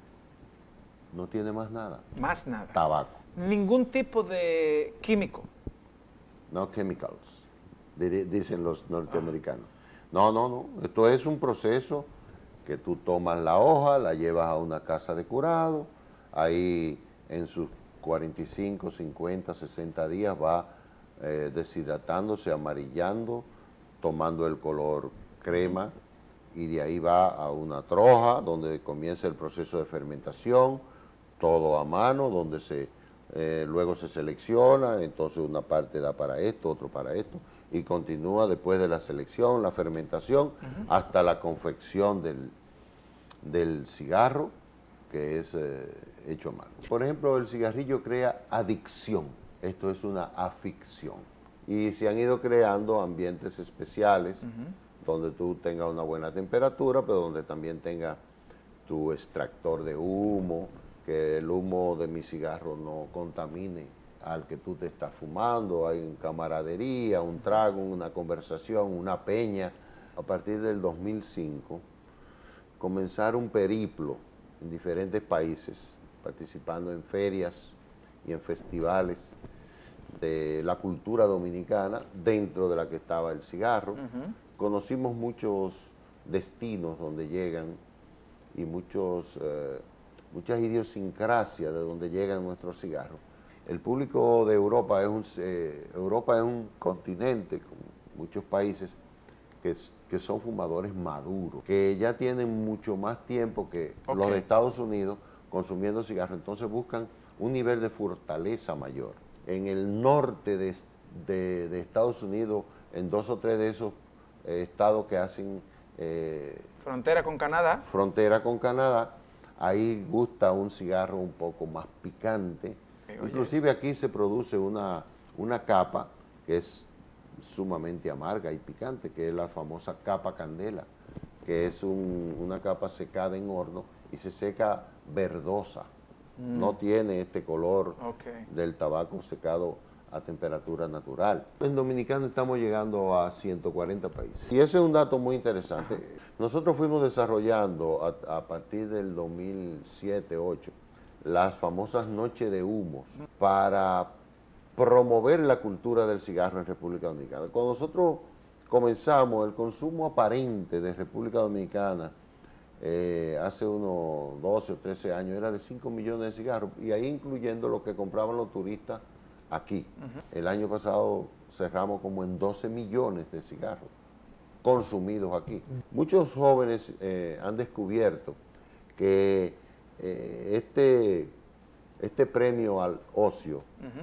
No tiene más nada. Más nada. Tabaco. Ningún tipo de químico. No chemicals, dicen los norteamericanos. No. Esto es un proceso que tú tomas la hoja, la llevas a una casa de curado, ahí en sus 45, 50, 60 días va deshidratándose, amarillando, tomando el color crema, y de ahí va a una troja donde comienza el proceso de fermentación, todo a mano, donde luego se selecciona, entonces una parte da para esto, otro para esto, y continúa después de la selección, la fermentación, hasta la confección del cigarro, que es hecho a mano. Por ejemplo, el cigarrillo crea adicción, esto es una aficción, y se han ido creando ambientes especiales, donde tú tengas una buena temperatura, pero donde también tenga tu extractor de humo, que el humo de mi cigarro no contamine al que tú te estás fumando. Hay una camaradería, un trago, una conversación, una peña. A partir del 2005, comenzar un periplo en diferentes países, participando en ferias y en festivales de la cultura dominicana, dentro de la que estaba el cigarro. Conocimos muchos destinos donde llegan y muchas idiosincrasias de donde llegan nuestros cigarros. El público de Europa es un continente con muchos países que son fumadores maduros, que ya tienen mucho más tiempo que los de Estados Unidos consumiendo cigarros, entonces buscan un nivel de fortaleza mayor. En el norte de Estados Unidos, en 2 o 3 de esos estados que hacen frontera con Canadá, ahí gusta un cigarro un poco más picante. Inclusive aquí se produce una capa que es sumamente amarga y picante, que es la famosa capa candela, que es una capa secada en horno y se seca verdosa. No tiene este color del tabaco secado a temperatura natural. En Dominicana estamos llegando a 140 países. Y ese es un dato muy interesante. Nosotros fuimos desarrollando a partir del 2007-2008 las famosas noches de humos para promover la cultura del cigarro en República Dominicana. Cuando nosotros comenzamos, el consumo aparente de República Dominicana hace unos 12 o 13 años era de 5 millones de cigarros, y ahí incluyendo lo que compraban los turistas aquí. El año pasado cerramos como en 12 millones de cigarros consumidos aquí. Muchos jóvenes han descubierto que este premio al ocio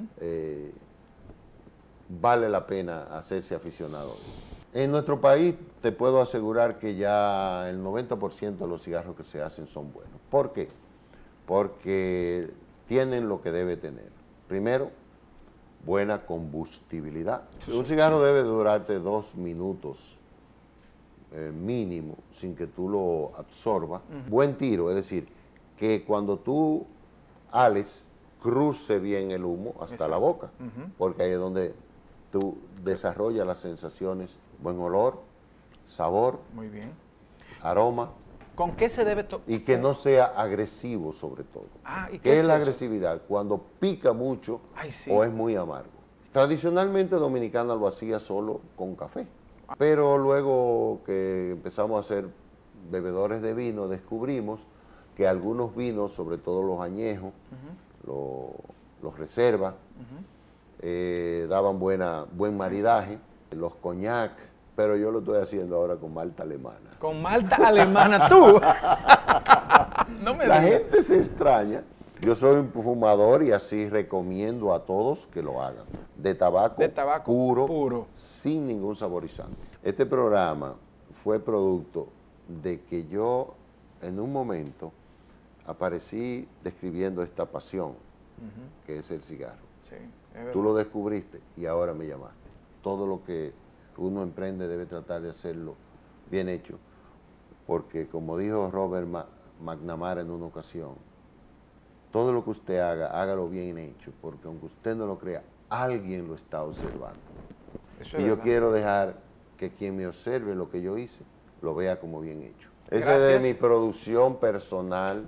vale la pena hacerse aficionado. En nuestro país te puedo asegurar que ya el 90% de los cigarros que se hacen son buenos. ¿Por qué? Porque tienen lo que debe tener. Primero, buena combustibilidad. Un cigarro debe durarte 2 minutos mínimo sin que tú lo absorbas. Buen tiro, es decir, que cuando tú ales, cruce bien el humo hasta la boca, porque ahí es donde tú desarrollas las sensaciones, buen olor, sabor, muy bien, aroma. ¿Con qué se debe y que no sea agresivo sobre todo? ¿Y ¿Qué es la agresividad? Cuando pica mucho o es muy amargo. Tradicionalmente Dominicana lo hacía solo con café, pero luego que empezamos a ser bebedores de vino, descubrimos que algunos vinos, sobre todo los añejos, los reservas, daban buen maridaje, los coñac, pero yo lo estoy haciendo ahora con malta alemana. ¿Con malta alemana tú? No me La gente se extraña. Yo soy un fumador y así recomiendo a todos que lo hagan. De tabaco puro, sin ningún saborizante. Este programa fue producto de que yo en un momento aparecí describiendo esta pasión que es el cigarro. Sí, tú lo descubriste y ahora me llamaste. Todo lo que uno emprende debe tratar de hacerlo bien hecho, porque como dijo Robert McNamara en una ocasión, todo lo que usted haga, hágalo bien hecho, porque aunque usted no lo crea, alguien lo está observando. Y yo quiero dejar que quien me observe lo que yo hice, lo vea como bien hecho. Esa es de mi producción personal,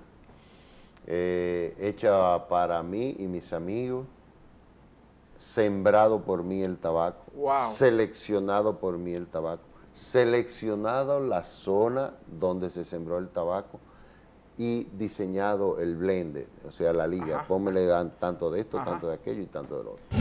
hecha para mí y mis amigos, sembrado por mí el tabaco, seleccionado por mí el tabaco, seleccionado la zona donde se sembró el tabaco y diseñado el blender, o sea, la liga. Pónmele tanto de esto, tanto de aquello y tanto de lo otro.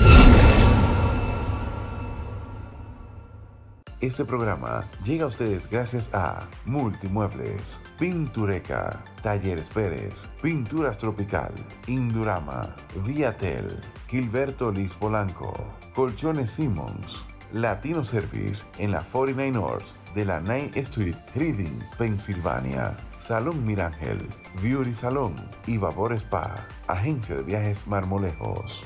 Este programa llega a ustedes gracias a Multimuebles, Pintureca, Talleres Pérez, Pinturas Tropical, Indurama, Viatel, Gilberto Liz Polanco, Colchones Simmons, Latino Service en la 49 North de la 9th Street, Reading, Pensilvania, Salón Mirangel, Beauty Salón y Vapor Spa, Agencia de Viajes Marmolejos.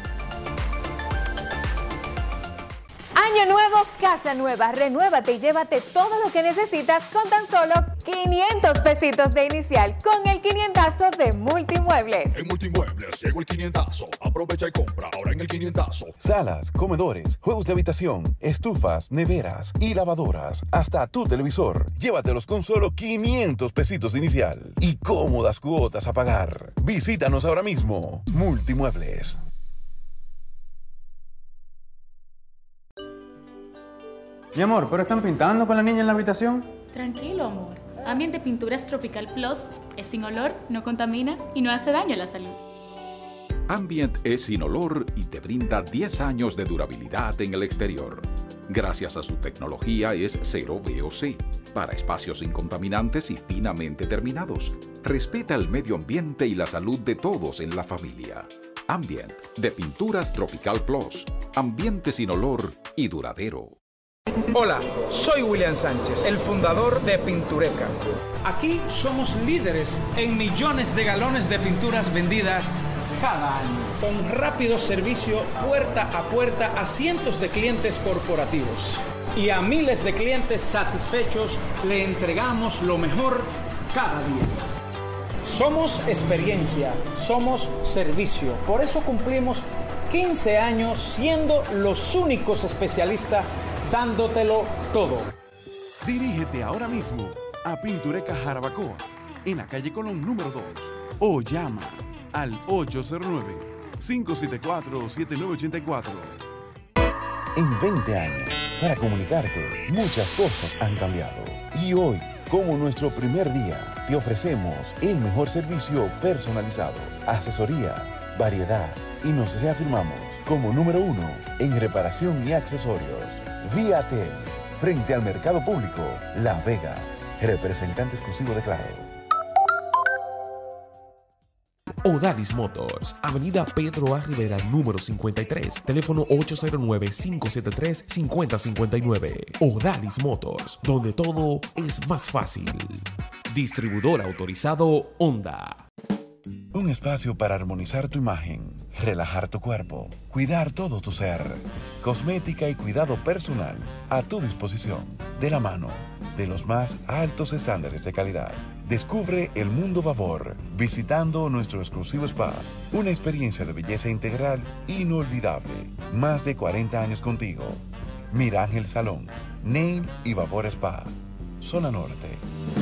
Año nuevo, casa nueva. Renuévate y llévate todo lo que necesitas con tan solo 500 pesitos de inicial con el 500azo de Multimuebles. En Multimuebles llegó el 500azo. Aprovecha y compra ahora en el 500azo. Salas, comedores, juegos de habitación, estufas, neveras y lavadoras. Hasta tu televisor. Llévatelos con solo 500 pesitos de inicial. Y cómodas cuotas a pagar. Visítanos ahora mismo. Multimuebles. Mi amor, ¿pero están pintando con la niña en la habitación? Tranquilo, amor. Ambiente Pinturas Tropical Plus es sin olor, no contamina y no hace daño a la salud. Ambient es sin olor y te brinda 10 años de durabilidad en el exterior. Gracias a su tecnología es cero VOC, para espacios incontaminantes y finamente terminados. Respeta el medio ambiente y la salud de todos en la familia. Ambient, de Pinturas Tropical Plus. Ambiente sin olor y duradero. Hola, soy William Sánchez, el fundador de Pintureca. Aquí somos líderes en millones de galones de pinturas vendidas cada año, con rápido servicio puerta a puerta a cientos de clientes corporativos. Y a miles de clientes satisfechos le entregamos lo mejor cada día. Somos experiencia, somos servicio. Por eso cumplimos 15 años siendo los únicos especialistas dándotelo todo. Dirígete ahora mismo a Pintureca Jarabacoa, en la calle Colón número 2, o llama al 809-574-7984. En 20 años, para comunicarte, muchas cosas han cambiado. Y hoy, como nuestro primer día, te ofrecemos el mejor servicio personalizado, asesoría, variedad, y nos reafirmamos como número 1 en reparación y accesorios. Viatel, frente al mercado público, La Vega, representante exclusivo de Claro. Odalis Motors, Avenida Pedro A. Rivera, número 53, teléfono 809-573-5059. Odalis Motors, donde todo es más fácil. Distribuidor autorizado Honda. Un espacio para armonizar tu imagen, relajar tu cuerpo, cuidar todo tu ser. Cosmética y cuidado personal a tu disposición, de la mano de los más altos estándares de calidad. Descubre el mundo Favor visitando nuestro exclusivo spa. Una experiencia de belleza integral inolvidable. Más de 40 años contigo. Mirángel Salón, Nail y Vapor Spa. Zona Norte.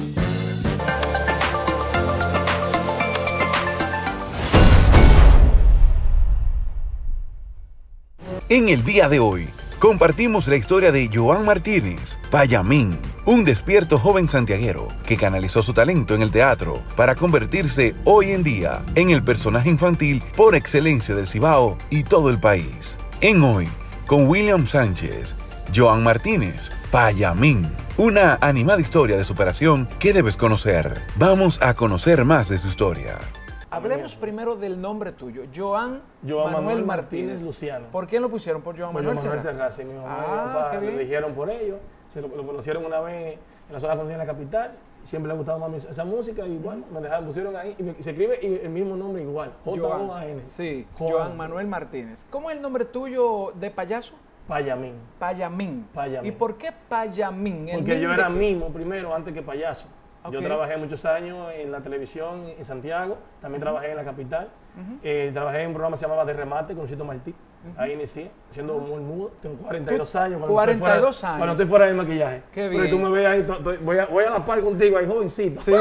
En el día de hoy, compartimos la historia de Joan Martínez, Payamín, un despierto joven santiaguero que canalizó su talento en el teatro para convertirse hoy en día en el personaje infantil por excelencia del Cibao y todo el país. En Hoy, con William Sánchez, Joan Martínez, Payamín, una animada historia de superación que debes conocer. Vamos a conocer más de su historia. Hablemos primero del nombre tuyo, Joan Manuel Martínez Luciano. ¿Por quién lo pusieron? ¿Por Joan Manuel Serracen? Mi mamá y mi papá lo eligieron por ellos. Lo conocieron una vez en la zona de la capital. Siempre le ha gustado más esa música y bueno, me dejaron, pusieron ahí y se escribe el mismo nombre igual, J-O-A-N. Sí, Joan Manuel Martínez. ¿Cómo es el nombre tuyo de payaso? Payamín. Payamín. Payamín. ¿Y por qué Payamín? Porque yo era mimo primero antes que payaso. Okay. Yo trabajé muchos años en la televisión en Santiago, también trabajé en la capital, trabajé en un programa que se llamaba De Remate con Luisito Martí, ahí inicié, siendo muy mudo, tengo 42 años. 42 años. Cuando estoy fuera del maquillaje. Qué bien. Pero tú me ves ahí, voy a la par contigo ahí, jovencito. Sí.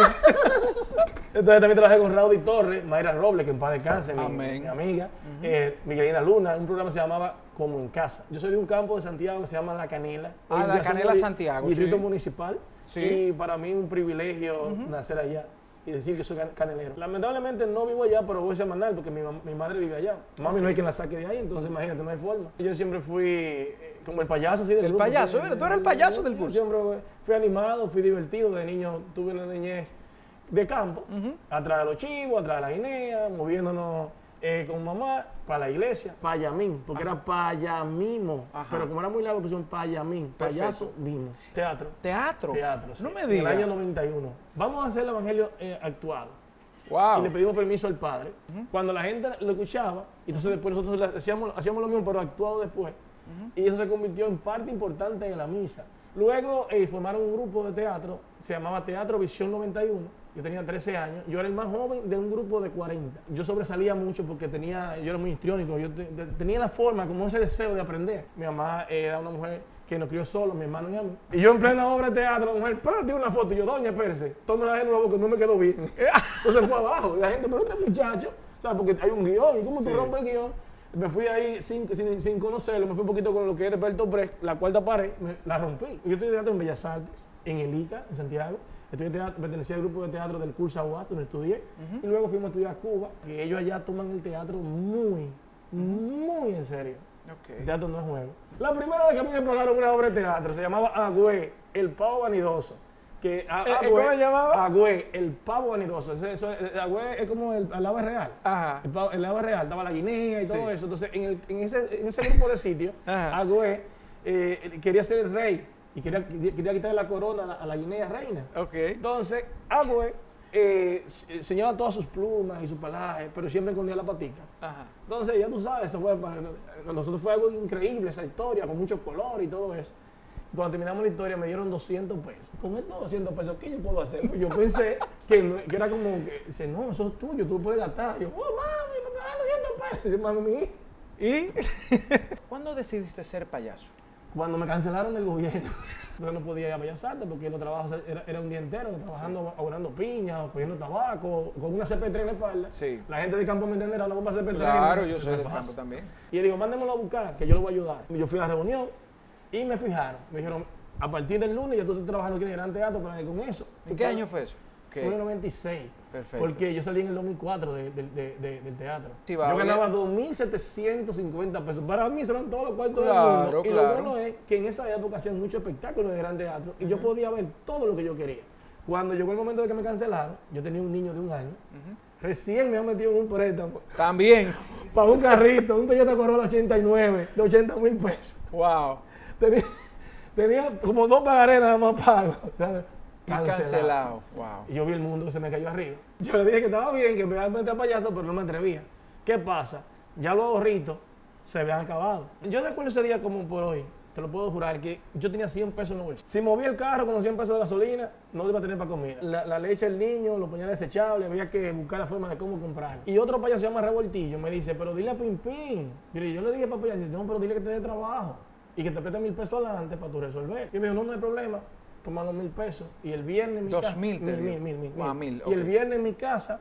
Entonces también trabajé con Raudy Torres, Mayra Robles, que en paz descanse, mi amiga, Miguelina Luna, un programa que se llamaba Como en Casa. Yo soy de un campo de Santiago que se llama La Canela. La Canela, Santiago. Distrito municipal. Sí. Y para mí es un privilegio nacer allá y decir que soy canelero. Lamentablemente no vivo allá, pero voy semanal porque mi madre vive allá. Mami no hay quien la saque de ahí, entonces imagínate, no hay forma. Yo siempre fui como el payaso del grupo. El payaso, tú eres el payaso del curso. Yo siempre fui animado, fui divertido. De niño tuve una niñez de campo, atrás de los chivos, atrás de la guinea, moviéndonos con mamá para la iglesia, Payamín, porque era Payamimo, pero como era muy largo pusieron Payamín, payaso mimo. Teatro. ¿Teatro? Teatro, sí. No me digas. En el año 91. Vamos a hacer el evangelio actuado. Wow. Y le pedimos permiso al padre. Cuando la gente lo escuchaba, entonces después nosotros hacíamos lo mismo, pero actuado después. Y eso se convirtió en parte importante de la misa. Luego formaron un grupo de teatro, se llamaba Teatro Visión 91. Yo tenía 13 años, yo era el más joven de un grupo de 40. Yo sobresalía mucho porque yo era muy histriónico, yo tenía la forma, como ese deseo de aprender. Mi mamá era una mujer que nos crió solo, mi hermano y a mí. Y yo en plena obra de teatro, la mujer, espérate una foto. Y yo, doña, espérese, tómela de nuevo porque no me quedó bien. Entonces fue abajo, y la gente, pero este muchacho, ¿sabes? Porque hay un guión, ¿y cómo tú rompes el guión? Me fui ahí sin conocerlo, me fui un poquito con lo que era Bertolt Brecht, la cuarta pared, la rompí. Yo estudié teatro en Bellas Artes, en el ICA, en Santiago. Pertenecía al grupo de teatro del Curso Aguas, donde estudié. Y luego fuimos a estudiar a Cuba, que ellos allá toman el teatro muy en serio. El teatro no es juego. La primera vez que a mí me pagaron una obra de teatro se llamaba Agüé, el pavo vanidoso. ¿Cómo se llamaba? Agüé, el pavo vanidoso. Agüé es como el ave real. El ave real, estaba la guinea y todo eso. Entonces, en ese grupo de sitios, Agüé quería ser el rey y quería quitarle la corona a la guinea reina. Entonces, Agüe enseñaba todas sus plumas y su pelaje, pero siempre escondía la patica. Entonces, ya tú sabes, eso fue para nosotros fue algo increíble esa historia, con mucho color y todo eso. Y cuando terminamos la historia me dieron 200 pesos. Con estos 200 pesos, ¿qué yo puedo hacer? Yo pensé que era como que, dice, no, eso es tuyo, tú lo puedes gastar. Yo, oh, mami, me están dando 200 pesos. ¿Y cuándo decidiste ser payaso? Cuando me cancelaron del gobierno. Yo no podía ir a Bellas Artes porque los trabajos era un día entero, trabajando, aguardando piña, cogiendo tabaco, con una CP3 en la espalda. Sí. La gente de campo me entenderá, la bomba CP3. Claro, yo soy de campo también. Y él dijo, mándemelo a buscar, que yo lo voy a ayudar. Y yo fui a la reunión y me fijaron. Me dijeron, a partir del lunes ya tú estás trabajando aquí en el Gran Teatro para que con eso. ¿En qué año fue eso? Fue en el 96. Perfecto. Porque yo salí en el 2004 del teatro. Sí, yo ganaba 2.750 pesos. Para mí, eso eran todos los cuartos del mundo. Y lo bueno es que en esa época hacían muchos espectáculos de Gran Teatro y yo podía ver todo lo que yo quería. Cuando llegó el momento de que me cancelaron, yo tenía un niño de 1 año. Recién me han metido en un préstamo. También. Para un carrito, un Toyota Corolla 89 de 80,000 pesos. Wow. Tenía como 2 pagarés nada más pagos. Cancelado. Wow. Y yo vi el mundo que se me cayó arriba. Yo le dije que estaba bien, que me iba a meter a payaso, pero no me atrevía. ¿Qué pasa? Ya los ahorritos se habían acabado. Yo recuerdo ese día como por hoy, te lo puedo jurar, que yo tenía 100 pesos en el bolsillo. Si movía el carro con los 100 pesos de gasolina, no iba a tener para comer. La leche del niño, los pañales desechables, había que buscar la forma de cómo comprar. Y otro payaso se llama Revoltillo, me dice, pero dile a Pimpín. Yo le dije para payaso, no, pero dile que te dé trabajo y que te preste 1,000 pesos adelante para tú resolver. Y me dijo, no hay problema. Tomando 1,000 pesos y el viernes en mi casa. 2,000. Y el viernes en mi casa,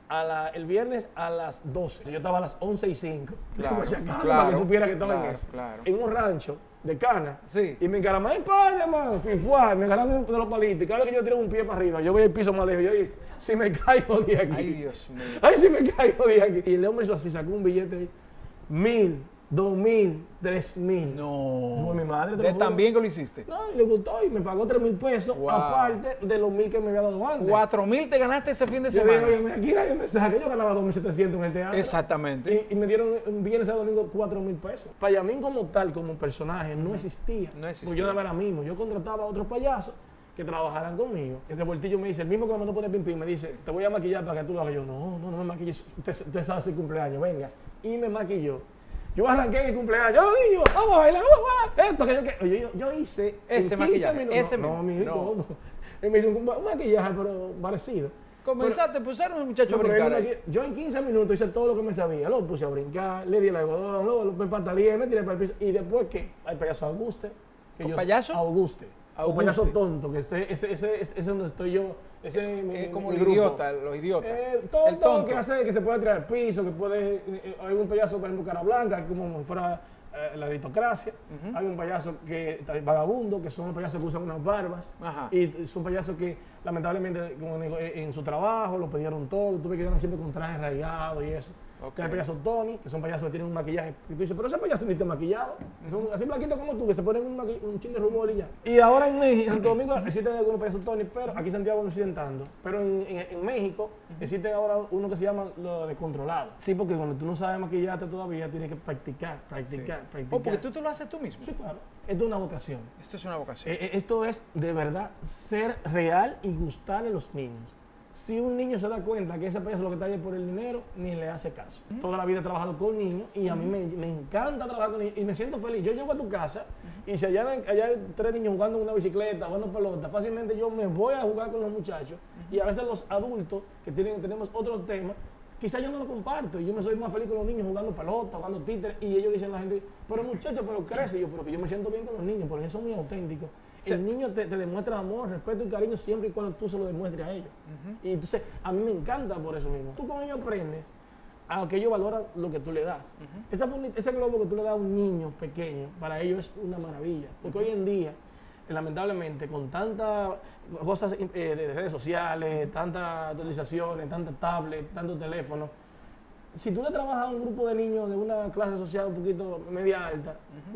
el viernes a las 12. Yo estaba a las 11:05. Para que supiera que estaba en eso. En un rancho de cana. Sí. Y me encaramé, ¡ay, padre, hermano! Me encaramé de los palitos. Y cada vez que yo tiro un pie para arriba, yo voy al piso más lejos. Yo dije, si me caigo de aquí. Ay, Dios mío. Ay, si me caigo de aquí. Y el hombre hizo así, sacó un billete ahí. 1,000. 2,000, 3,000. No. Fue mi madre. ¿De tan bien que lo hiciste? No, y le gustó y me pagó 3,000 pesos, aparte de los 1,000 que me había dado antes. 4,000 te ganaste ese fin de semana. Yo digo, aquí nadie me saca, yo ganaba 2,700 en el teatro. Exactamente. Y me dieron un viernes a domingo 4,000 pesos. Payamín como tal, como personaje, no existía. No existía. Porque yo era mismo. Yo contrataba a otros payasos que trabajaran conmigo. El Revoltillo me dice, el mismo que me mandó poner Pimpín, me dice, te voy a maquillar para que tú lo hagas. Yo, no me maquilles, usted sabe si cumpleaños, venga. Y me maquilló. Yo arranqué en el cumpleaños, yo niño, vamos a bailar, esto que yo hice ese maquillaje, ese mismo. No. Y me hizo un maquillaje, pero parecido. Comenzaste, pusieron un muchacho a brincar. Yo en 15 minutos hice todo lo que me sabía, lo puse a brincar, le di el algodón, me pataleé, me tiré para el piso. Y después, ¿qué? Al payaso Auguste. ¿Un payaso? Auguste. Un payaso tonto, que ese es donde estoy yo. Ese como el idiota, los idiotas. Tonto que hace que se puede tirar al piso, que puede. Hay un payaso, por ejemplo, cara blanca, como si fuera la aristocracia. Hay un payaso que vagabundo, que son payasos que usan unas barbas. Y son payasos que, lamentablemente, en su trabajo lo pidieron todo. Tuve que quedar siempre con trajes rayados y eso. Okay. Hay payasos Tony, que son payasos que tienen un maquillaje. Y tú dices, pero ese payaso ni está maquillado. Son así blanquitos como tú, que se ponen un chin de rubor y ya. Y ahora en Santo Domingo existen algunos payasos Tony, pero aquí en Santiago no siguen tanto. Pero en México existe ahora uno que se llama lo de controlado. Sí, porque cuando tú no sabes maquillarte todavía, tienes que practicar. Oh, porque tú te lo haces tú mismo. Sí, claro. Esto es una vocación. Esto es una vocación. Esto es, de verdad, ser real y gustarle a los niños. Si un niño se da cuenta que ese payaso lo que está ahí es por el dinero, ni le hace caso. Toda la vida he trabajado con niños y a mí me encanta trabajar con niños y me siento feliz. Yo llego a tu casa y si allá hay 3 niños jugando en una bicicleta, jugando pelota, fácilmente yo me voy a jugar con los muchachos y a veces los adultos que tenemos otros temas, quizás yo no lo comparto y yo me soy más feliz con los niños jugando pelota, jugando títeres y ellos dicen a la gente, pero muchachos, pero crece. Y yo, pero que yo me siento bien con los niños, porque ellos son muy auténticos. El niño te demuestra amor, respeto y cariño siempre y cuando tú se lo demuestres a ellos. Y entonces, a mí me encanta por eso mismo. Tú con ellos aprendes a que ellos valoran lo que tú le das. Ese globo que tú le das a un niño pequeño, para ellos es una maravilla. Porque hoy en día, lamentablemente, con tantas cosas de redes sociales, tantas actualizaciones, tantas tablets, tantos teléfonos, si tú le trabajas a un grupo de niños de una clase social un poquito media alta,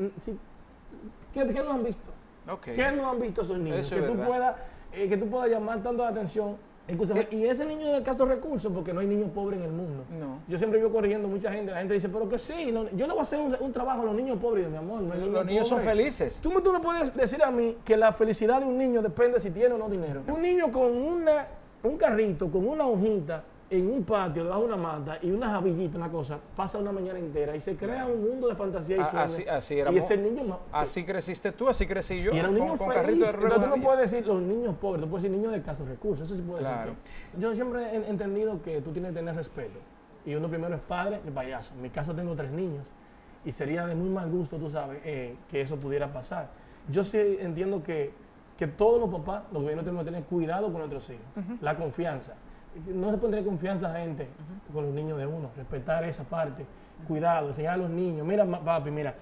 ¿qué no han visto? ¿Qué no han visto esos niños? Que tú puedas llamar tanto la atención Escúchame, y ese niño de escasos recursos, porque no hay niños pobres en el mundo. No. Yo siempre vivo corrigiendo a mucha gente, la gente dice, pero que sí, no, yo le voy a hacer un trabajo a los niños pobres, mi amor. No, los niños son felices. Tú me puedes decir a mí que la felicidad de un niño depende si tiene o no dinero. Un niño con un carrito, con una hojita, en un patio, debajo de una mata y una jabillita, una cosa, pasa una mañana entera y se crea un mundo de fantasía y sueños. Así éramos, y ese niño más, así creciste tú, así crecí yo. Y era un niño con feliz. carrito de ruedas. Entonces tú no puedes decir los niños pobres, tú puedes decir niños de escasos recursos, eso sí puede Claro. decir. Yo siempre he entendido que tú tienes que tener respeto. Y uno primero es padre que payaso. En mi caso tengo 3 niños y sería de muy mal gusto, tú sabes, que eso pudiera pasar. Yo sí entiendo que todos los papás, los gobiernos tenemos que tener cuidado con nuestros hijos, la confianza. No le pondré confianza a gente con los niños de uno, respetar esa parte, cuidado, enseñar a los niños. Mira, papi, mira,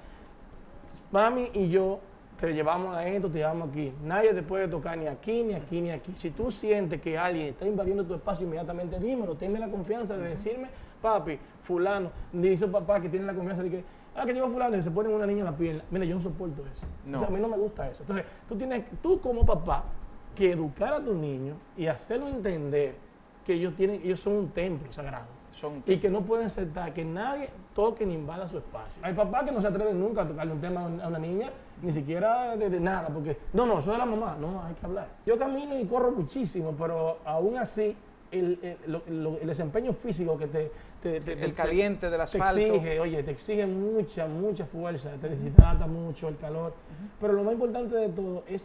mami y yo te llevamos a esto, te llevamos aquí. Nadie te puede tocar ni aquí, ni aquí, ni aquí. Si tú sientes que alguien está invadiendo tu espacio, inmediatamente dímelo, tenme la confianza de decirme, papi, fulano, dice papá que tiene la confianza de que, que llegó fulano y se pone una niña en la piel. Mira, yo no soporto eso. No. O sea, a mí no me gusta eso. Entonces, tú como papá, que educar a tu niño y hacerlo entender que ellos son un templo sagrado y que no pueden aceptar que nadie toque ni invada su espacio. Hay papás que no se atreven nunca a tocarle un tema a una niña, ni siquiera de nada, porque no, eso es la mamá, no, hay que hablar. Yo camino y corro muchísimo, pero aún así el desempeño físico que el caliente del asfalto te exige mucha fuerza, te deshidrata mucho el calor, pero lo más importante de todo es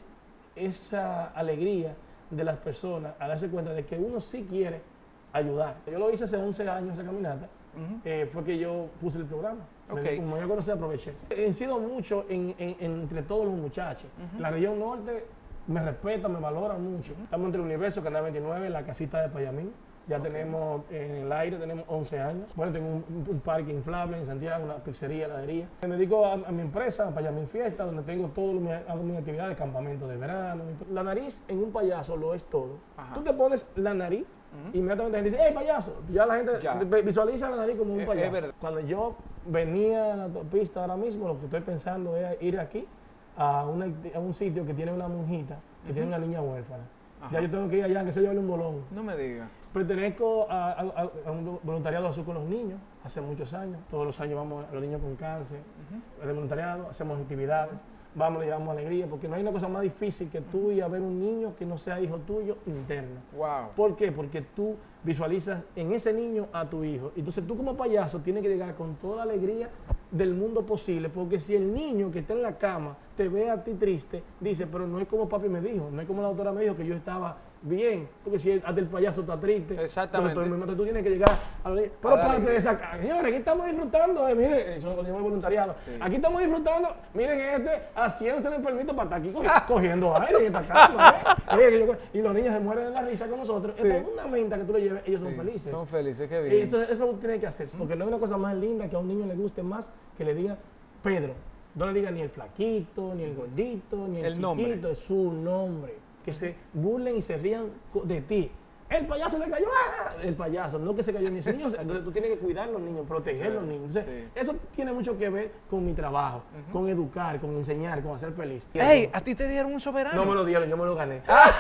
esa alegría de las personas a darse cuenta de que uno sí quiere ayudar. Yo lo hice hace 11 años, esa caminata, fue que yo puse el programa. Okay. Como yo conocí, aproveché. He sido mucho entre todos los muchachos. La región norte me respeta, me valora mucho. Estamos entre el Universo, Canal 29, la casita de Payamín. Ya tenemos en el aire, tenemos 11 años. Bueno, tengo un parque inflable en Santiago, una pizzería, heladería. Me dedico a mi empresa, a Payamín Fiesta, donde tengo todas mis actividades de campamento de verano. La nariz en un payaso lo es todo. Tú te pones la nariz, inmediatamente la gente dice, ¡hey, payaso! Ya la gente visualiza la nariz como un payaso. Cuando yo venía a la autopista ahora mismo, lo que estoy pensando es ir aquí a un sitio que tiene una monjita, que tiene una niña huérfana. Ya yo tengo que ir allá, que se lleve un bolón. No me digas. Pertenezco a un voluntariado azul con los niños, hace muchos años. Todos los años vamos a los niños con cáncer, de voluntariado, hacemos actividades, vamos, le llevamos alegría, porque no hay una cosa más difícil que tú ir a ver un niño que no sea hijo tuyo interno. Wow. ¿Por qué? Porque tú visualizas en ese niño a tu hijo. Entonces tú como payaso tienes que llegar con toda la alegría del mundo posible, porque si el niño que está en la cama te ve a ti triste, dice, pero no es como papi me dijo, no es como la doctora me dijo que yo estaba bien, porque si hasta el payaso está triste. Exactamente. Entonces tú tienes que llegar a lo de, pero parte de esa, señores, aquí estamos disfrutando, miren, eso lo llamo voluntariado, aquí estamos disfrutando, miren haciéndose el permiso para estar aquí cogiendo aire y esta cama, y los niños se mueren de la risa con nosotros. Entonces una menta que tú le lleves, ellos son felices. Son felices, qué bien. Eso tiene que hacerse, porque no hay una cosa más linda que a un niño le guste más que le diga Pedro. No le diga ni el flaquito, ni el gordito, ni el chiquito, nombre. Es su nombre. Que se burlen y se rían de ti. El payaso se cayó, el payaso, no que se cayó ni ese niño. Entonces tú tienes que cuidar a los niños, proteger a los niños. Entonces, eso tiene mucho que ver con mi trabajo, con educar, con enseñar, con hacer feliz. ¡Ey! ¿A ti te dieron un soberano? No me lo dieron, yo me lo gané.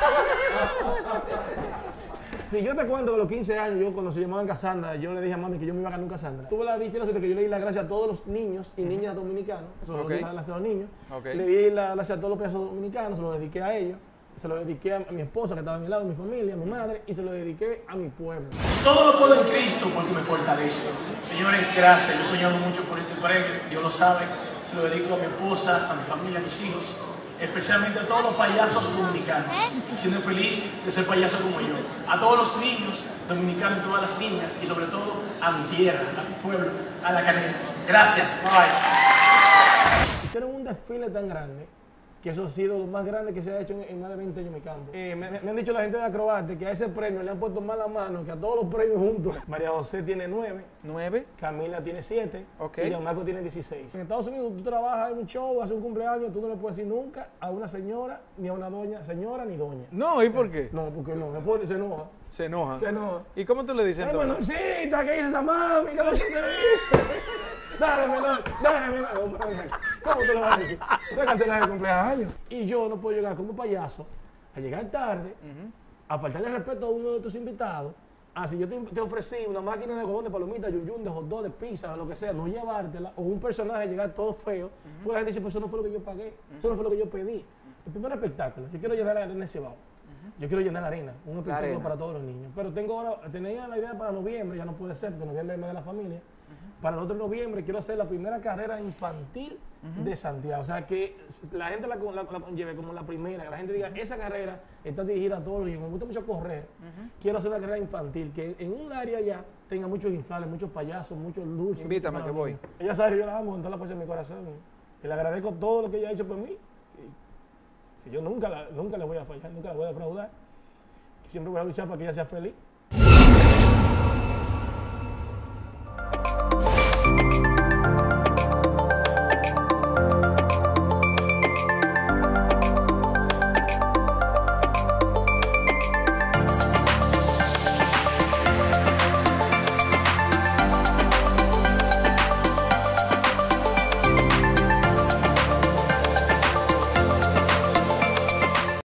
Si yo te cuento que a los 15 años, yo cuando se llamaban Casandra, yo le dije a mami que yo me iba a ganar un Casandra. Tuve la dicha que yo le di las gracias a todos los niños y niñas dominicanos. Eso lo di las gracias a los niños. Le di las gracias a todos los payasos dominicanos, se lo dediqué a ellos. Se lo dediqué a mi esposa que estaba a mi lado, a mi familia, a mi madre, y se lo dediqué a mi pueblo. Todo lo puedo en Cristo porque me fortalece. Señores, gracias. Yo he soñado mucho por este premio, Dios lo sabe. Se lo dedico a mi esposa, a mi familia, a mis hijos, especialmente a todos los payasos dominicanos, siendo feliz de ser payaso como yo. A todos los niños dominicanos y todas las niñas, y sobre todo a mi tierra, a mi pueblo, a La Canela. Gracias. Bye. Hicieron un desfile tan grande que eso ha sido lo más grande que se ha hecho en más de 20 años en mi campo. Me han dicho la gente de Acrobate que a ese premio le han puesto más la mano que a todos los premios juntos. María José tiene 9. 9. Camila tiene 7. Okay. Y Gianmarco tiene 16. En Estados Unidos tú trabajas en un show, haces un cumpleaños, tú no le puedes decir nunca a una señora, ni a una doña, señora ni doña. No, ¿y por qué? No, porque no, se enoja. Se enoja. Se enoja. ¿Y cómo tú le dices entonces? Menorcita, ¿qué dice esa mami? ¿Qué es lo que te dice? Dale, menor. ¿Cómo te lo vas a decir? Voy a cancelar el cumpleaños. Y yo no puedo llegar como payaso a llegar tarde a faltarle respeto a uno de tus invitados, si yo te ofrecí una máquina de algodón, de palomitas, yuyún, de hot dog, de pizza, de lo que sea, no llevártela, o un personaje llegar todo feo, pues la gente dice, pues eso no fue lo que yo pagué, eso no fue lo que yo pedí. El primer espectáculo, yo quiero llenar la arena de Cibao, yo quiero llenar la arena, un espectáculo para todos los niños. Pero tenía la idea para noviembre, ya no puede ser, porque noviembre es el mes de la familia. Para el otro noviembre quiero hacer la primera carrera infantil de Santiago. O sea, que la gente la lleve como la primera, que la gente diga, esa carrera está dirigida a todos los niños. Me gusta mucho correr. Quiero hacer una carrera infantil, que en un área ya tenga muchos inflables, muchos payasos, muchos dulces. Invítame que voy. Ella sabe que yo la amo con toda la fuerza de mi corazón. Y le agradezco todo lo que ella ha hecho por mí. Yo nunca le voy a fallar, nunca la voy a defraudar. Siempre voy a luchar para que ella sea feliz.